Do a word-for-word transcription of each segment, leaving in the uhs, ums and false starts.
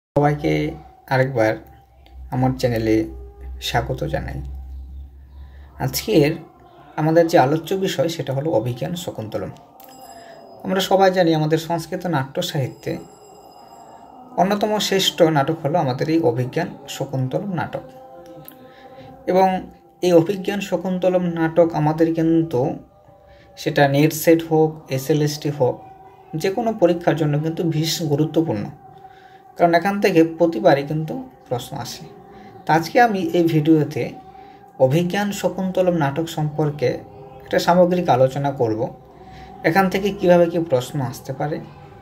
সবাইকে আরেকবার আমার চ্যানেলে স্বাগত জানাই। আজকের আমাদের যে আলোচ্য বিষয় সেটা হলো অভিজ্ঞান শকুন্তলম। আমরা সবাই জানি আমাদের সংস্কৃত নাট্য সাহিত্যে অন্যতম শ্রেষ্ঠ নাটক হলো আমাদের এই অভিজ্ঞান শকুন্তলম নাটক। এবং এই অভিজ্ঞান শকুন্তলম নাটক আমাদের কিন্তু সেটা নেট সেট হোক, এসএলএসটি হোক, যে কোনো পরীক্ষার জন্য কিন্তু ভীষণ গুরুত্বপূর্ণ, কারণ এখান থেকে প্রতিবারই কিন্তু প্রশ্ন আসে। তা আজকে আমি এই ভিডিওতে অভিজ্ঞান শকুন্তলম নাটক সম্পর্কে একটা সামগ্রিক আলোচনা করব। এখান থেকে কিভাবে কি প্রশ্ন আসতে পারে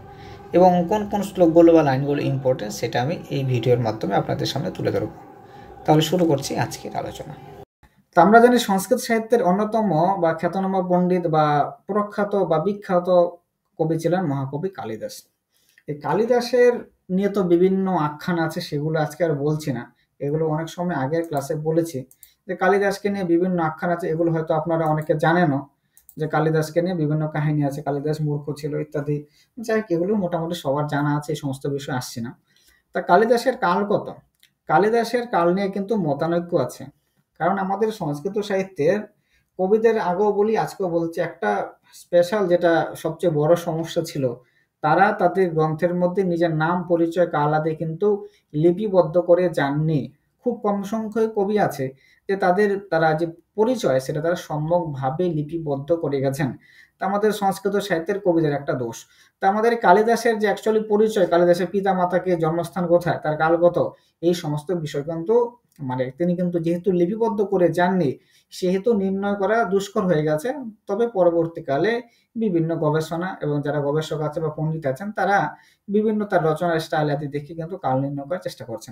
এবং কোন কোন শ্লোকগুলো বা লাইনগুলো ইম্পর্টেন্ট সেটা আমি এই ভিডিওর মাধ্যমে আপনাদের সামনে তুলে ধরব। তাহলে শুরু করছি আজকের আলোচনা। তা আমরা জানি সংস্কৃত সাহিত্যের অন্যতম বা খ্যাতনামা পণ্ডিত বা প্রখ্যাত বা বিখ্যাত কবি ছিলেন মহাকবি কালিদাস। এই কালিদাসের নিয়ে তো বিভিন্ন আখ্যান আছে, সেগুলো আজকে আর বলছি না, এগুলো অনেক সময় আগের ক্লাসে বলেছি যে কালিদাসকে নিয়ে বিভিন্ন আখ্যান আছে। এগুলো হয়তো আপনারা অনেকে জানেনও যে কালিদাসকে নিয়ে বিভিন্ন কাহিনী আছে, কালিদাস মূর্খ ছিল ইত্যাদি। যাই হোক, এগুলো মোটামুটি সবার জানা আছে, এই সমস্ত বিষয় আসছে না। তা কালিদাসের কাল কত? কালিদাসের কাল নিয়ে কিন্তু মতানৈক্য আছে, কারণ আমাদের সংস্কৃত সাহিত্যের কবিদের আগেও বলি আজকেও বলছি, একটা স্পেশাল যেটা সবচেয়ে বড় সমস্যা ছিল, তারা তাদের গ্রন্থের মধ্যে নিজের নাম পরিচয় কাল আদি কিন্তু লিপিবদ্ধ করে যাননি। খুব কম সংখ্যক কবি আছে যে তাদের তারা যে পরিচয় সেটা তারা সম্যকভাবে লিপিবদ্ধ করে গেছেন। তা আমাদের সংস্কৃত সাহিত্যের কবিদের একটা দোষ। তা আমাদের কালিদাসের যে অ্যাকচুয়ালি পরিচয়, কালিদাসের পিতা মাতাকে, জন্মস্থান কোথায়, তার কালগত, এই সমস্ত বিষয় কিন্তু মানে তিনি কিন্তু যেহেতু লিপিবদ্ধ করে যাননি, সেহেতু নির্ণয় করা দুষ্কর হয়ে গেছে। তবে পরবর্তীকালে বিভিন্ন গবেষণা এবং যারা গবেষক আছে বা পণ্ডিত আছেন তারা বিভিন্ন তার রচনার স্টাইল আদি দেখে কিন্তু কাল নির্ণয় করার চেষ্টা করছেন।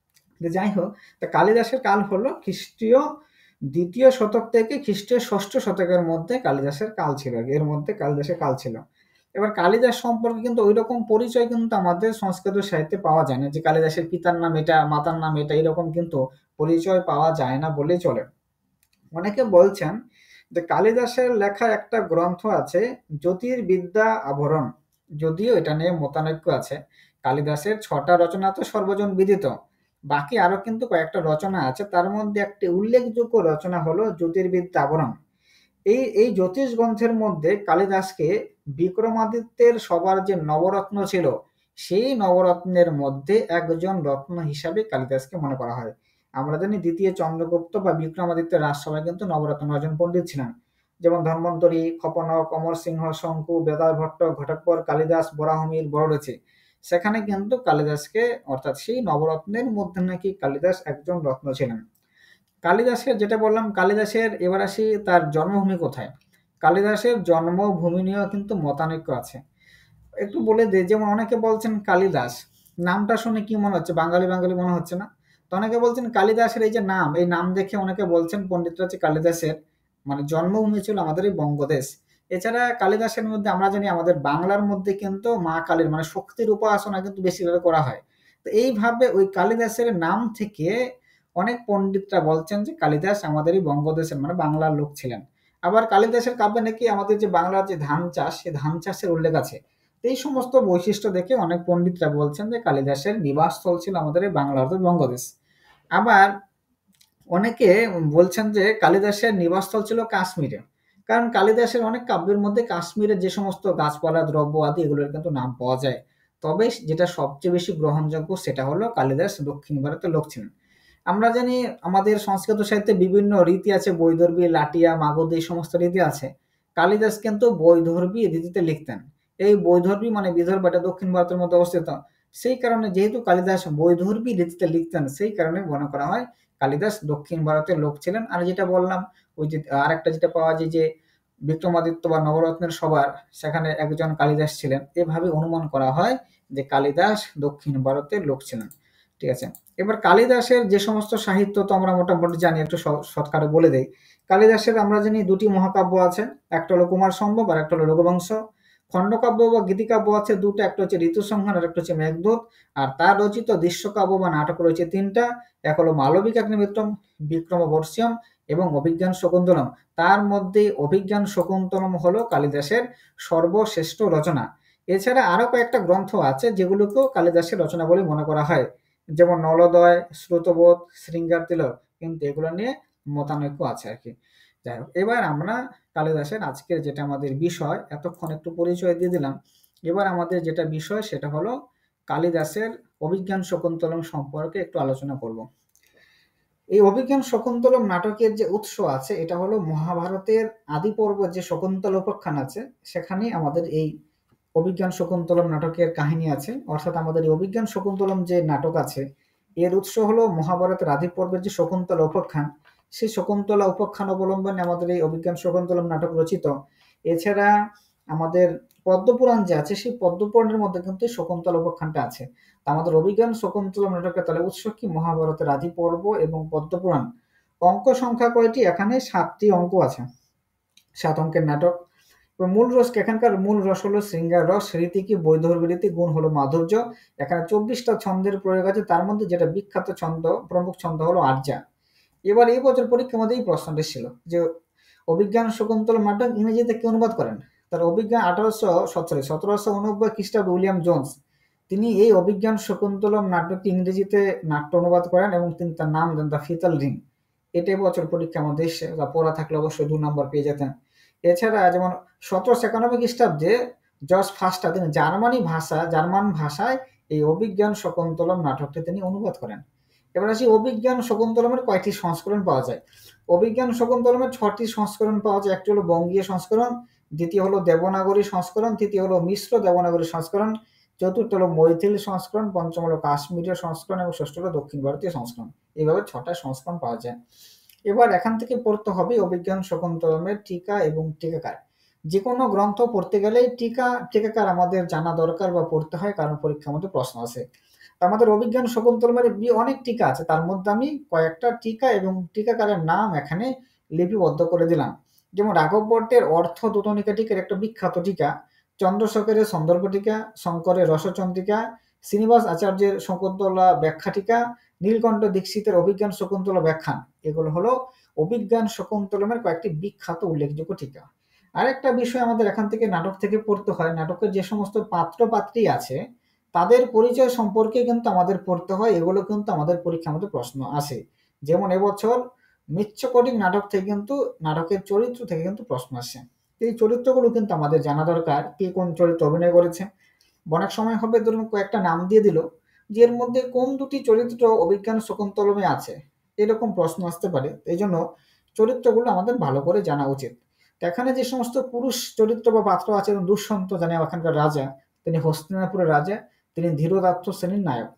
যাই হোক, তা কালিদাসের কাল হলো খ্রিস্টীয় দ্বিতীয় শতক থেকে খ্রিস্টীয় ষষ্ঠ শতকের মধ্যে কালিদাসের কাল ছিল, এর মধ্যে কালিদাসের কাল ছিল। এবার কালিদাস সম্পর্কে কিন্তু ওই রকম পরিচয় কিন্তু আমাদের সংস্কৃত সাহিত্যে পাওয়া যায় না, যে কালিদাসের পিতার নাম এটা, মাতার নাম এটা, এরকম কিন্তু পরিচয় পাওয়া যায় না বলেই চলে। অনেকে বলছেন যে কালিদাসের লেখা একটা গ্রন্থ আছে জ্যোতির্বিদ্যা আভরণ, যদিও এটা নিয়ে মতানৈক্য আছে। কালিদাসের ছটা রচনা তো সর্বজন বিদিত, বাকি আরো কিন্তু কয়েকটা রচনা আছে, তার মধ্যে একটি উল্লেখযোগ্য রচনা হলো জ্যোতির্বিদ্যা আভরণ। এই এই জ্যোতিষ গ্রন্থের মধ্যে কালিদাসকে বিক্রমাদিত্যের সবার যে নবরত্ন ছিল, সেই নবরত্নের মধ্যে একজন রত্ন হিসাবে কালিদাসকে মনে করা হয়। আমরা জানি দ্বিতীয় চন্দ্রগুপ্ত বা বিক্রমাদিত্যের রাজসভায় কিন্তু নবরত্ন নজন পণ্ডিত ছিলেন, যেমন ধন্বন্তরী, খপনক, অমর সিংহ, শঙ্কু, বেদার ভট্ট, ঘটোৎকচ, কালিদাস, বরাহমির, বড়রচি। সেখানে কিন্তু কালিদাসকে, অর্থাৎ সেই নবরত্নের মধ্যে নাকি কালিদাস একজন রত্ন ছিলেন। কালিদাসের যেটা বললাম, কালিদাসের এবার আসি তার জন্মভূমি কোথায়। কালিদাসের জন্মভূমি নিয়েও কিন্তু মতানৈক্য আছে। একটু বলে দে, যেমন অনেকে বলছেন কালিদাস নামটা শুনে কি মনে হচ্ছে, বাঙালি বাঙালি মনে হচ্ছে না? তো অনেকে বলছেন কালিদাসের এই যে নাম, এই নাম দেখে অনেকে বলছেন পণ্ডিতরা যে কালিদাসের মানে জন্মভূমি ছিল আমাদের এই বঙ্গদেশ। এছাড়া কালিদাসের মধ্যে আমরা জানি আমাদের বাংলার মধ্যে কিন্তু মা কালীর মানে শক্তির উপাসনা কিন্তু বেশিভাবে করা হয়। তো এইভাবে ওই কালিদাসের নাম থেকে অনেক পণ্ডিতরা বলছেন যে কালিদাস আমাদের এই বঙ্গদেশের মানে বাংলার লোক ছিলেন। আবার কালিদাসের কাব্যে নাকি আমাদের যে বাংলার যে ধান চাষ, সেই ধান চাষের উল্লেখ আছে। এই সমস্ত বৈশিষ্ট্য দেখে অনেক পণ্ডিতরা বলছেন যে কালিদাসের নিবাসস্থল ছিল আমাদের এই বাংলা অর্থাৎ বঙ্গদেশ। আবার অনেকে বলছেন যে কালিদাসের নিবাসস্থল ছিল কাশ্মীরে, কারণ কালিদাসের অনেক কাব্যের মধ্যে কাশ্মীরের যে সমস্ত গাছপালা, দ্রব্য আদি এগুলোর কিন্তু নাম পাওয়া যায়। তবে যেটা সবচেয়ে বেশি গ্রহণযোগ্য সেটা হলো কালিদাস দক্ষিণ ভারতের লোক ছিলেন। আমরা জানি আমাদের সংস্কৃত সাহিত্যে বিভিন্ন রীতি আছে, বৈদর্ভী, লাটিয়া, মাগধী, এই সমস্ত রীতি আছে। কালিদাস কিন্তু বৈদর্ভী রীতিতে লিখতেন। এই বৈদর্ভী মানে বিদর্ভ, এটা দক্ষিণ ভারতের মধ্যে অবস্থিত। সেই কারণে যেহেতু কালিদাস বৈদর্ভী রীতিতে লিখতেন, সেই কারণে মনে করা হয় কালিদাস দক্ষিণ ভারতের লোক ছিলেন। আর যেটা বললাম, ওই যে আর একটা যেটা পাওয়া যায় যে বিক্রমাদিত্য বা নবরত্নের সবার, সেখানে একজন কালিদাস ছিলেন। এভাবে অনুমান করা হয় যে কালিদাস দক্ষিণ ভারতের লোক ছিলেন। ঠিক আছে, এবার কালিদাসের যে সমস্ত সাহিত্য তো আমরা মোটামুটি জানি, একটু শর্টকাটে বলে দেই। কালিদাসের আমরা জানি দুটি মহাকাব্য আছে, একটা হলো কুমার সম্ভব আর একটা হলো রঘুবংশ। খণ্ডকাব্য বা গীতিকাব্য আছে দুটো, একটা হচ্ছে ঋতুসংহার আর একটা হচ্ছে মেঘদূত। আর তার রচিত দৃশ্যকাব্য বা নাটক রয়েছে তিনটা, এক হলো মালবিকাগ্নিমিত্রম, বিক্রমবর্ষীয়ম এবং অভিজ্ঞান শকুন্তলম। তার মধ্যে অভিজ্ঞান শকুন্তলম হলো কালিদাসের সর্বশ্রেষ্ঠ রচনা। এছাড়া আরো কয়েকটা গ্রন্থ আছে যেগুলোকেও কালিদাসের রচনা বলে মনে করা হয়, যেমন নলোদয়, শ্রুতবোধ, শৃঙ্গার তিলক, কিন্তু এগুলো নিয়ে মতানৈক্য আছে আর কি। যাই হোক, এবার আমরা কালিদাসের আজকের যেটা আমাদের বিষয়, এতক্ষণ একটু পরিচয় দিয়ে দিলাম, এবার আমাদের যেটা বিষয় সেটা হলো কালিদাসের অভিজ্ঞান শকুন্তলম সম্পর্কে একটু আলোচনা করব। এই অভিজ্ঞান শকুন্তলম নাটকের যে উৎস আছে এটা হলো মহাভারতের আদি পর্ব যে শকুন্তল উপাখ্যান আছে, সেখানে আমাদের এই অভিজ্ঞান শকুন্তলম নাটকের কাহিনী আছে। অর্থাৎ আমাদের এই অভিজ্ঞান শকুন্তলম যে নাটক আছে এর উৎস হলো মহাভারতের আদি পর্বের যে শকুন্তলা উপাখ্যান, সেই শকুন্তলা উপাখ্যান অবলম্বনে আমাদের এই অভিজ্ঞান শকুন্তলম নাটক রচিত। এছাড়া আমাদের পদ্মপুরাণ যে আছে সেই পদ্মপুরাণের মধ্যে কিন্তু শকুন্তলা উপাখ্যানটা আছে। আমাদের অভিজ্ঞান শকুন্তলম নাটকের তাহলে উৎস কি? মহাভারতের আদি পর্ব এবং পদ্মপুরাণ। অঙ্ক সংখ্যা কয়টি? এখানে সাতটি অঙ্ক আছে, সাত অঙ্কের নাটক। মূল রস, এখানকার মূল রস হলো শৃঙ্গার রস, রীতি কি? বৈধর্বীতি, গুণ হলো মাধুর্য। এখানে চব্বিশটা ছন্দের প্রয়োগ আছে, তার মধ্যে যেটা বিখ্যাত ছন্দ, প্রমুখ ছন্দ হলো আর্যা। এবার এই বছর পরীক্ষার মধ্যে এই প্রশ্নটা ছিল যে অভিজ্ঞান শকুন্তলম নাটক ইংরেজিতে কে অনুবাদ করেন? তার অভিজ্ঞান আঠারোশো সরি সতেরোশো উনব্বই খ্রিস্টাব্দে উইলিয়াম জোন্স তিনি এই অভিজ্ঞান শকুন্তলম নাটকটি ইংরেজিতে নাট্য অনুবাদ করেন এবং তিনি তার নাম দেন দ্য ফিতাল রিং। এটাই বছর পরীক্ষা আমাদের দেশে পড়া থাকলে অবশ্যই দু নম্বর পেয়ে যেতেন। এছাড়া যেমন সতেরোশো একানব্বই খ্রিস্টাব্দে জর্জ ফাস্টার তিনি জার্মানি ভাষা জার্মান ভাষায় এই অভিজ্ঞান শকুন্তলম নাটকটি তিনি অনুবাদ করেন। এবার আসি অভিজ্ঞান শকুন্তলমের কয়টি সংস্করণ পাওয়া যায়। অভিজ্ঞান শকুন্তলমের ছটি সংস্করণ পাওয়া যায়। একটি হলো বঙ্গীয় সংস্করণ, দ্বিতীয় হলো দেবনাগরী সংস্করণ, তৃতীয় হলো মিশ্র দেবনাগরী সংস্করণ, চতুর্থ হলো মৈথিলি সংস্করণ, পঞ্চম হলো কাশ্মীরীয় সংস্করণ এবং ষষ্ঠ হলো দক্ষিণ ভারতীয় সংস্করণ। এইভাবে ছটা সংস্করণ পাওয়া যায়। এবার এখান থেকে পড়তে হবে অভিজ্ঞান শকুন্তলমের টিকা এবং টিকাকার। যে কোনো গ্রন্থ পড়তে গেলে টিকা টিকাকার আমাদের জানা দরকার বা পড়তে হয়, কারণ পরীক্ষার মধ্যে প্রশ্ন আছে। আমাদের অভিজ্ঞান শকুন্তলমের অনেক টিকা আছে, তার মধ্যে আমি কয়েকটা টিকা এবং টিকাকারের নাম এখানে লিপিবদ্ধ করে দিলাম। যেমন রাঘব ভট্টের অর্থ দুটনিকা টিকার একটা বিখ্যাত টিকা, চন্দ্রশেখরের সন্দর্ভ টিকা, শঙ্করের রসচন্দ্রিকা, শ্রীনিবাস আচার্যের শকুন্তলা ব্যাখ্যা টিকা, নীলকণ্ঠ দীক্ষিতের অভিজ্ঞান শকুন্তলা ব্যাখ্যান, এগুলো হলো অভিজ্ঞান শকুন্তলমের কয়েকটি বিখ্যাত উল্লেখযোগ্য টিকা। আরেকটা বিষয় আমাদের এখান থেকে নাটক থেকে পড়তে হয়, নাটকের যে সমস্ত পাত্র পাত্রী আছে তাদের পরিচয় সম্পর্কে কিন্তু আমাদের পড়তে হয়। এগুলো কিন্তু আমাদের পরীক্ষার মধ্যে প্রশ্ন আসে। যেমন এবছর মিচ্ছকটিক নাটক থেকে কিন্তু নাটকের চরিত্র থেকে কিন্তু প্রশ্ন আসে। এই চরিত্রগুলো কিন্তু আমাদের জানা দরকার, কে কোন চরিত্র অভিনয় করেছে। অনেক সময় হবে ধরুন কয়েকটা নাম দিয়ে দিল যে এর মধ্যে কোন দুটি চরিত্র অভিজ্ঞান শকুন্তলমে আছে, এরকম প্রশ্ন আসতে পারে। এই জন্য চরিত্রগুলো আমাদের ভালো করে জানা উচিত। এখানে যে সমস্ত পুরুষ চরিত্র বা পাত্র আছে, দুষ্যন্ত জানে এখানকার রাজা, তিনি হস্তিনাপুরের রাজা, তিনি ধীরদাত্ত শ্রেণীর নায়ক।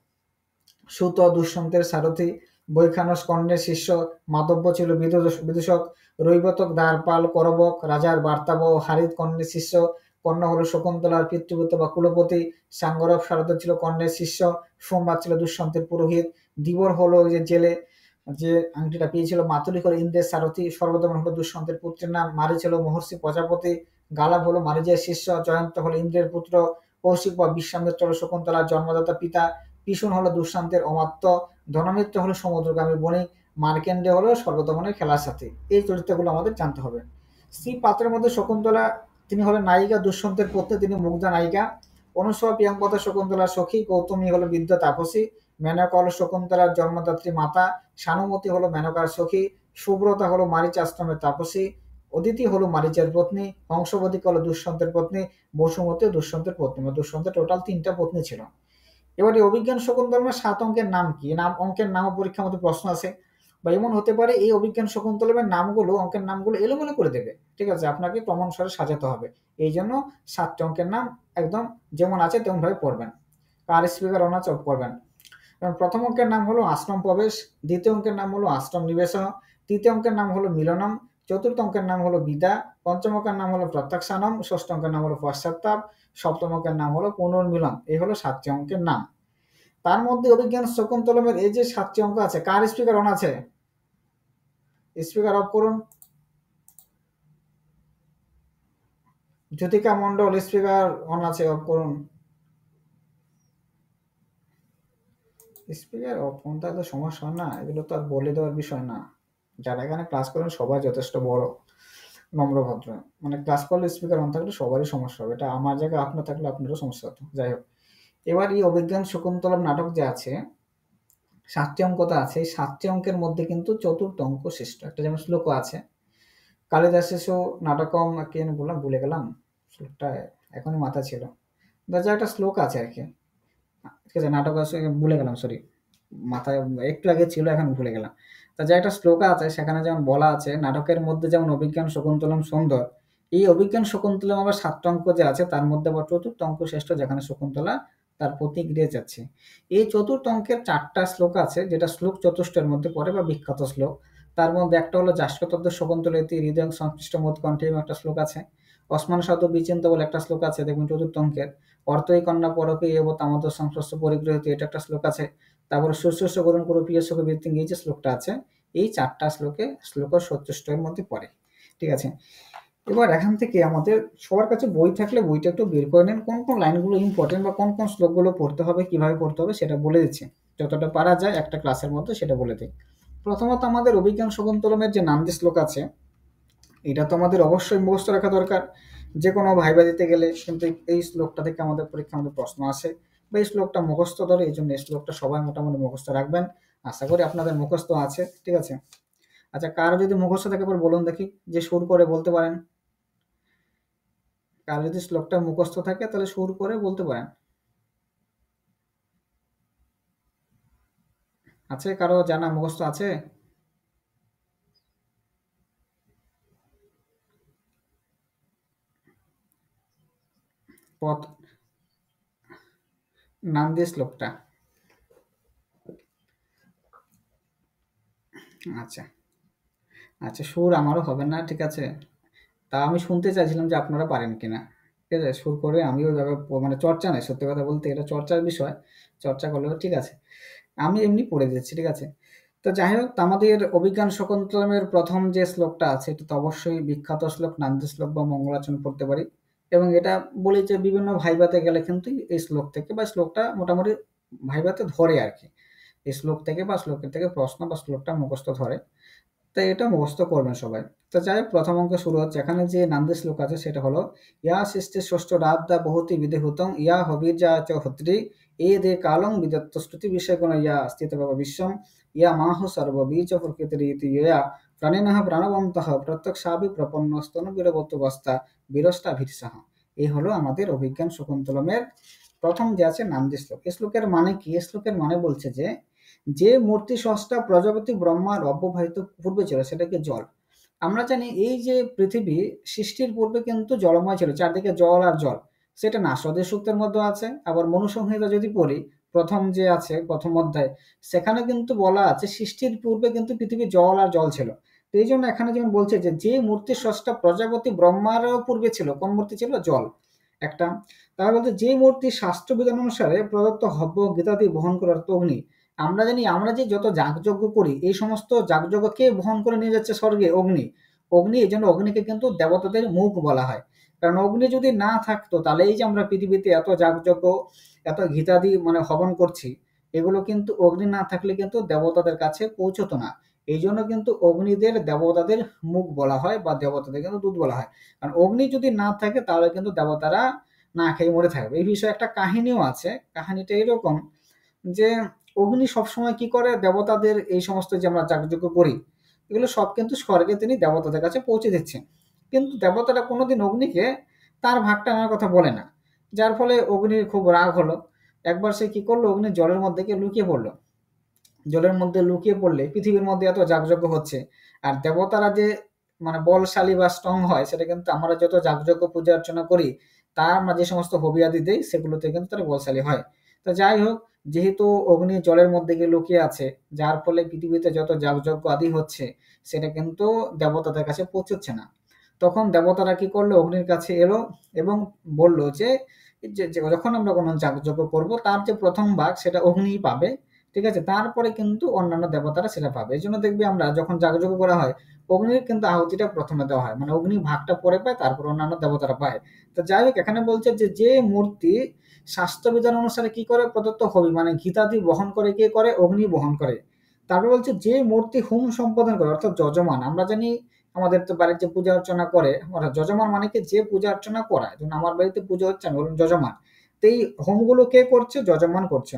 সুত দুষ্যন্তের সারথি, বৈখানস কর্ণের শিষ্য, মাধব্য ছিল বিদূষক, রৈবতক দ্বারপাল করবক, রাজার বার্তাবহ হারিত কর্ণের শিষ্য, কর্ণ হলো শকুন্তলার পিতৃপুত্র বা কুলপতি, সাঙ্গরব শারদ ছিল কর্ণের শিষ্য, সোমবার ছিল দুষ্যন্তের পুরোহিত, দিবর হলো যে জেলে যে আংটিটা পেয়েছিল, মাতুলি হলো ইন্দ্রের সারথি, সর্বদমন হলো দুষ্যন্তের পুত্রের নাম, মারি ছিল মহর্ষি প্রজাপতি, গালাব হলো মারিজের শিষ্য, জয়ন্ত হলো ইন্দ্রের পুত্র, কৌশিক বা বিশ্বামিত্র হলো শকুন্তলার জন্মদাতা পিতা, পিসুন হলো দুষ্যন্তের অমাত্য, ধনমিত্র হলো সমুদ্রগামী বণিক, মার্কেন্ডে হলো সর্বদমনের খেলার সাথী। এই চরিত্রগুলো আমাদের জানতে হবে। স্ত্রী পাত্রের মধ্যে শকুন্তলা তিনি হলেন নায়িকা, দুষ্যন্তের পত্নী তিনি মুগ্ধা নায়িকা, অনুসয়া প্রিয়ঙ্কতা শকুন্তলার সখী, গৌতমী হলো বিদ্যা তাপসী, মেনকা হলো শকুন্তলার জন্মদাত্রী মাতা, সানুমতি হলো মেনকার সখী, সুব্রতা হলো মারিচ আশ্রমের তাপসী, অদিতি হলো মারিচের পত্নী, হংসবতী হলো দুষ্যন্তের পত্নী, বসুমতী দুষ্যন্তের পত্নী। দুষ্যন্তের টোটাল তিনটা পত্নী ছিল। এবার এই অভিজ্ঞান শকুন্তলমের সাত অঙ্কের নাম কি? নাম অঙ্কের নাম পরীক্ষার মধ্যে প্রশ্ন আছে, বা এমন হতে পারে এই অভিজ্ঞান শকুন্তলমের নামগুলো অঙ্কের নামগুলো এলোমেলো করে দেবে, ঠিক আছে, আপনাকে ক্রমানুসারে সাজাতে হবে। এই জন্য সাতটি অঙ্কের নাম একদম যেমন আছে তেমন ভাবে পড়বেন, কার স্পিকার অনাচ করবেন। প্রথম অঙ্কের নাম হলো আশ্রম প্রবেশ, দ্বিতীয় অঙ্কের নাম হলো আশ্রম নিবেশ, তৃতীয় অঙ্কের নাম হলো মিলনম, চতুর্থ অঙ্কের নাম হলো বিদা, পঞ্চম অঙ্কের নাম হলো প্রত্যাখ্যানম, ষষ্ঠ অঙ্কের নাম হলো পশ্চাত্তাপ, সপ্তম অঙ্কের নাম হলো পুনর্মিলন। এই হলো সাতটি অঙ্কের নাম। তার মধ্যে অভিজ্ঞান শকুন্তলমের এই যে সাতটি অঙ্ক আছে, কার স্পিকার অন আছে? স্পিকার অফ করুন। জ্যোতিকা মন্ডল স্পিকার অন আছে, অফ করুন। স্পিকার অফ কোনটা তো সমস্যা না, এগুলো তো আর বলে দেওয়ার বিষয় না। যারা এখানে ক্লাস করেন সবাই যথেষ্ট বড়। নম্রভদ্র, মানে ক্লাস করলে স্পিকার অন থাকলে সবারই সমস্যা হবে, এটা আমার জায়গায় আপনার থাকলে আপনারও সমস্যা হতো। যাই হোক, এবার এই অভিজ্ঞান শকুন্তলম নাটক যে আছে, সাতটি অঙ্ক তো আছে, এই সাতটি অঙ্কের মধ্যে কিন্তু চতুর্থ অঙ্ক শ্রেষ্ঠ। একটা যেমন শ্লোকও আছে, কালিদাসেসু নাটকম, কি যেন বললাম, ভুলে গেলাম শ্লোকটা, এখনই মাথা ছিল, যা একটা শ্লোক আছে আর কি, ঠিক আছে, নাটক আছে, ভুলে গেলাম, সরি, মাথায় একটু আগে ছিল, এখন ভুলে গেলাম। তা যে একটা শ্লোক আছে, সেখানে যেমন বলা আছে, নাটকের মধ্যে যেমন অভিজ্ঞান শকুন্তলম সুন্দর, এই অভিজ্ঞান শকুন্তলম আবার সাতটা অঙ্ক যে আছে তার মধ্যে আবার চতুর্থ অঙ্ক শ্রেষ্ঠ, যেখানে শকুন্তলা তার প্রতিক্রিয়া যাচ্ছে। এই চতুর্থ অঙ্কের চারটা শ্লোক আছে, যেটা শ্লোক চতুষ্টের মধ্যে পড়ে বা বিখ্যাত শ্লোক। তার মধ্যে একটা হলো যাস্কতদ্দ শকুন্তলেতি হৃদয় সংশ্লিষ্ট মোদকণ্ঠে, একটা শ্লোক আছে। অসমান শব্দ বিচিন্ত বলে একটা শ্লোক আছে, দেখুন চতুর্থ অঙ্কের। অর্থই কন্যা পরকে এব তামদ সংশ্লিষ্ট পরিগ্রহিত, এটা একটা শ্লোক আছে। তারপরে শুশ্রূষ করুন করু প্রিয় সুখ বৃত্তিং, এই যে শ্লোকটা আছে, এই চারটা শ্লোকে শ্লোক সত্যষ্টের মধ্যে পড়ে, ঠিক আছে। এবার এখান থেকে আমাদের সবার কাছে বই থাকলে বইটা একটু বের করে নেন, কোন কোন লাইনগুলো ইম্পর্টেন্ট বা কোন কোন শ্লোকগুলো পড়তে হবে, কিভাবে পড়তে হবে সেটা বলে দিচ্ছি, যতটা পারা যায় একটা ক্লাসের মধ্যে সেটা বলে দিই। প্রথমত আমাদের অভিজ্ঞান শকুন্তলমের যে নান্দি শ্লোক আছে, এটা তো আমাদের অবশ্যই মুখস্থ রাখা দরকার। যে কোনো ভাইবা দিতে গেলে কিন্তু এই শ্লোকটা থেকে আমাদের পরীক্ষা আমাদের প্রশ্ন আসে, বা এই শ্লোকটা মুখস্থ ধরে, এই জন্য এই শ্লোকটা সবাই মোটামুটি মুখস্থ রাখবেন। আশা করি আপনাদের মুখস্থ আছে, ঠিক আছে। আচ্ছা, কারো যদি মুখস্থ থাকে পর বলুন দেখি, যে সুর করে বলতে পারেন। কারো যদি শ্লোকটা মুখস্থ থাকে তাহলে সুর করে বলতে পারেন। আছে কারো জানা, মুখস্থ আছে? পথ, নাম দিয়ে শ্লোকটা, আচ্ছা আচ্ছা, সুর আমারও হবে না, ঠিক আছে। তা আমি শুনতে চাইছিলাম যে আপনারা পারেন কিনা, ঠিক আছে। সুর করে আমিও ওইভাবে প- মানে চর্চা নেই, সত্যি কথা বলতে এটা চর্চার বিষয়, চর্চা করলেও ঠিক আছে। আমি এমনি পড়ে দিচ্ছি, ঠিক আছে। তো যাই হোক, তো আমাদের অভিজ্ঞান শকুন্তলমের প্রথম যে শ্লোকটা আছে, এটা তো অবশ্যই বিখ্যাত শ্লোক, নান্দি শ্লোক বা মঙ্গলাচরণ পড়তে পারি। এবং এটা বলি যে বিভিন্ন ভাইভাতে গেলে কিন্তু এই শ্লোক থেকে বা শ্লোকটা মোটামুটি ভাইভাতে ধরে আর কি, এই শ্লোক থেকে বা শ্লোকের থেকে প্রশ্ন বা শ্লোকটা মুখস্থ ধরে। তাই এটা মুখস্থ করবেন সবাই। তো যাই হোক, প্রথম অঙ্ক শুরু হচ্ছে, এখানে যে নান্দি শ্লোক আছে সেটা হলো, ইয়া সৃষ্টি ষষ্ঠ রাধা বহুতি বিদেহুতং ইয়া হবির্যা চ হত্রি এ দে কালং বিদত্ত শ্রুতি বিষয় কোন ইয়া স্থিত বাবা বিশ্বম ইয়া মাহ সর্ববীজ প্রকৃতির ইতি ইয়া প্রাণিনঃ প্রাণবন্তঃ প্রত্যক্ষাভি প্রপন্ন স্তন বীরবত্তবস্তা বীরষ্টা ভীরসাহ। এই হলো আমাদের অভিজ্ঞান শকুন্তলমের প্রথম যে আছে নান্দি শ্লোক। এই শ্লোকের মানে কি? এই শ্লোকের মানে বলছে যে, যে মূর্তি স্রষ্টা প্রজাপতি ব্রহ্মার অব্যবহিত পূর্বে ছিল সেটাকে জল। আমরা জানি এই যে পৃথিবী সৃষ্টির পূর্বে কিন্তু জলময় ছিল, চারদিকে জল আর জল। সেটা নাসদের সূক্তের মধ্যে আছে, আবার মনুসংহিতা যদি পড়ি, প্রথম যে আছে প্রথম অধ্যায়, সেখানে কিন্তু বলা আছে সৃষ্টির পূর্বে কিন্তু পৃথিবী জল আর জল ছিল। তো এই জন্য এখানে যেমন বলছে যে, যে মূর্তি স্রষ্টা প্রজাপতি ব্রহ্মারও পূর্বে ছিল, কোন মূর্তি ছিল? জল একটা। তাহলে বলতে যে মূর্তি শাস্ত্রবিধান অনুসারে প্রদত্ত হব্য গীতাদি বহন করার অগ্নি। আমরা জানি আমরা যে যত যাগযজ্ঞ করি, এই সমস্ত যাগযজ্ঞ কে বহন করে নিয়ে যাচ্ছে স্বর্গে? অগ্নি। অগ্নি, এই জন্য অগ্নিকে কিন্তু দেবতাদের মুখ বলা হয়। কারণ অগ্নি যদি না থাকতো, তাহলে এই যে আমরা পৃথিবীতে এত যাগযজ্ঞ, এত ঘিতাদি মানে হবন করছি, এগুলো কিন্তু অগ্নি না থাকলে কিন্তু দেবতাদের কাছে পৌঁছতো না। এই জন্য কিন্তু অগ্নিদের দেবতাদের মুখ বলা হয়, বা দেবতাদের কিন্তু দুধ বলা হয়। কারণ অগ্নি যদি না থাকে তাহলে কিন্তু দেবতারা না খেয়ে মরে থাকবে। এই বিষয়ে একটা কাহিনীও আছে। কাহিনীটা এরকম যে, অগ্নি সবসময় কি করে, দেবতাদের এই সমস্ত যে আমরা যাগযজ্ঞ করি, এগুলো সব কিন্তু স্বর্গে তিনি দেবতাদের কাছে পৌঁছে দিচ্ছেন। কিন্তু দেবতারা কোনোদিন অগ্নিকে তার ভাগটা আনার কথা বলে না, যার ফলে অগ্নির খুব রাগ হলো। একবার সে কি করলো, অগ্নি জলের মধ্যে গিয়ে লুকিয়ে পড়লো। জলের মধ্যে লুকিয়ে পড়লে পৃথিবীর মধ্যে এত যাগযজ্ঞ হচ্ছে, আর দেবতারা যে মানে বলশালী বা স্ট্রং হয়, সেটা কিন্তু আমরা যত যাগযজ্ঞ পূজা অর্চনা করি, তার আমরা যে সমস্ত হবিয়াদি দেই, সেগুলোতে কিন্তু তারা বলশালী হয়। তো যাই হোক, যেহেতু অগ্নি জলের মধ্যে গিয়ে লুকিয়ে আছে, যার ফলে পৃথিবীতে যত যাগযজ্ঞ আদি হচ্ছে, সেটা কিন্তু দেবতাদের কাছে পৌঁছচ্ছে না। তখন দেবতারা কি করলো, অগ্নির কাছে এলো এবং বলল যে, যে যে যখন আমরা কোনো যাগযজ্ঞ করব, তার যে প্রথম ভাগ সেটা অগ্নিই পাবে, ঠিক আছে। তারপরে কিন্তু অন্যান্য দেবতারা সেটা পাবে। এই জন্য দেখবি আমরা যখন যাগযজ্ঞ করা হয়, অগ্নির কিন্তু আহুতিটা প্রথমে দেওয়া হয়, মানে অগ্নি ভাগটা পরে পায়, তারপর অন্যান্য দেবতারা পায়। তো যাই হোক, এখানে বলছে যে, যে মূর্তি স্বাস্থ্যবিধান অনুসারে কি করে প্রদত্ত হবি, মানে গীতাদি বহন করে, কে করে? অগ্নি বহন করে। তারপর বলছে যে মূর্তি হুম সম্পাদন করে, অর্থাৎ যজমান। আমরা জানি আমাদের তো বাড়িতে পূজা অর্চনা করে, অর্থাৎ যজমান মানে কি যে পূজা অর্চনা করায়, যেমন আমার বাড়িতে পুজো হচ্ছে আমি বললাম যজমান, তো এই হোমগুলো কে করছে? যজমান করছে।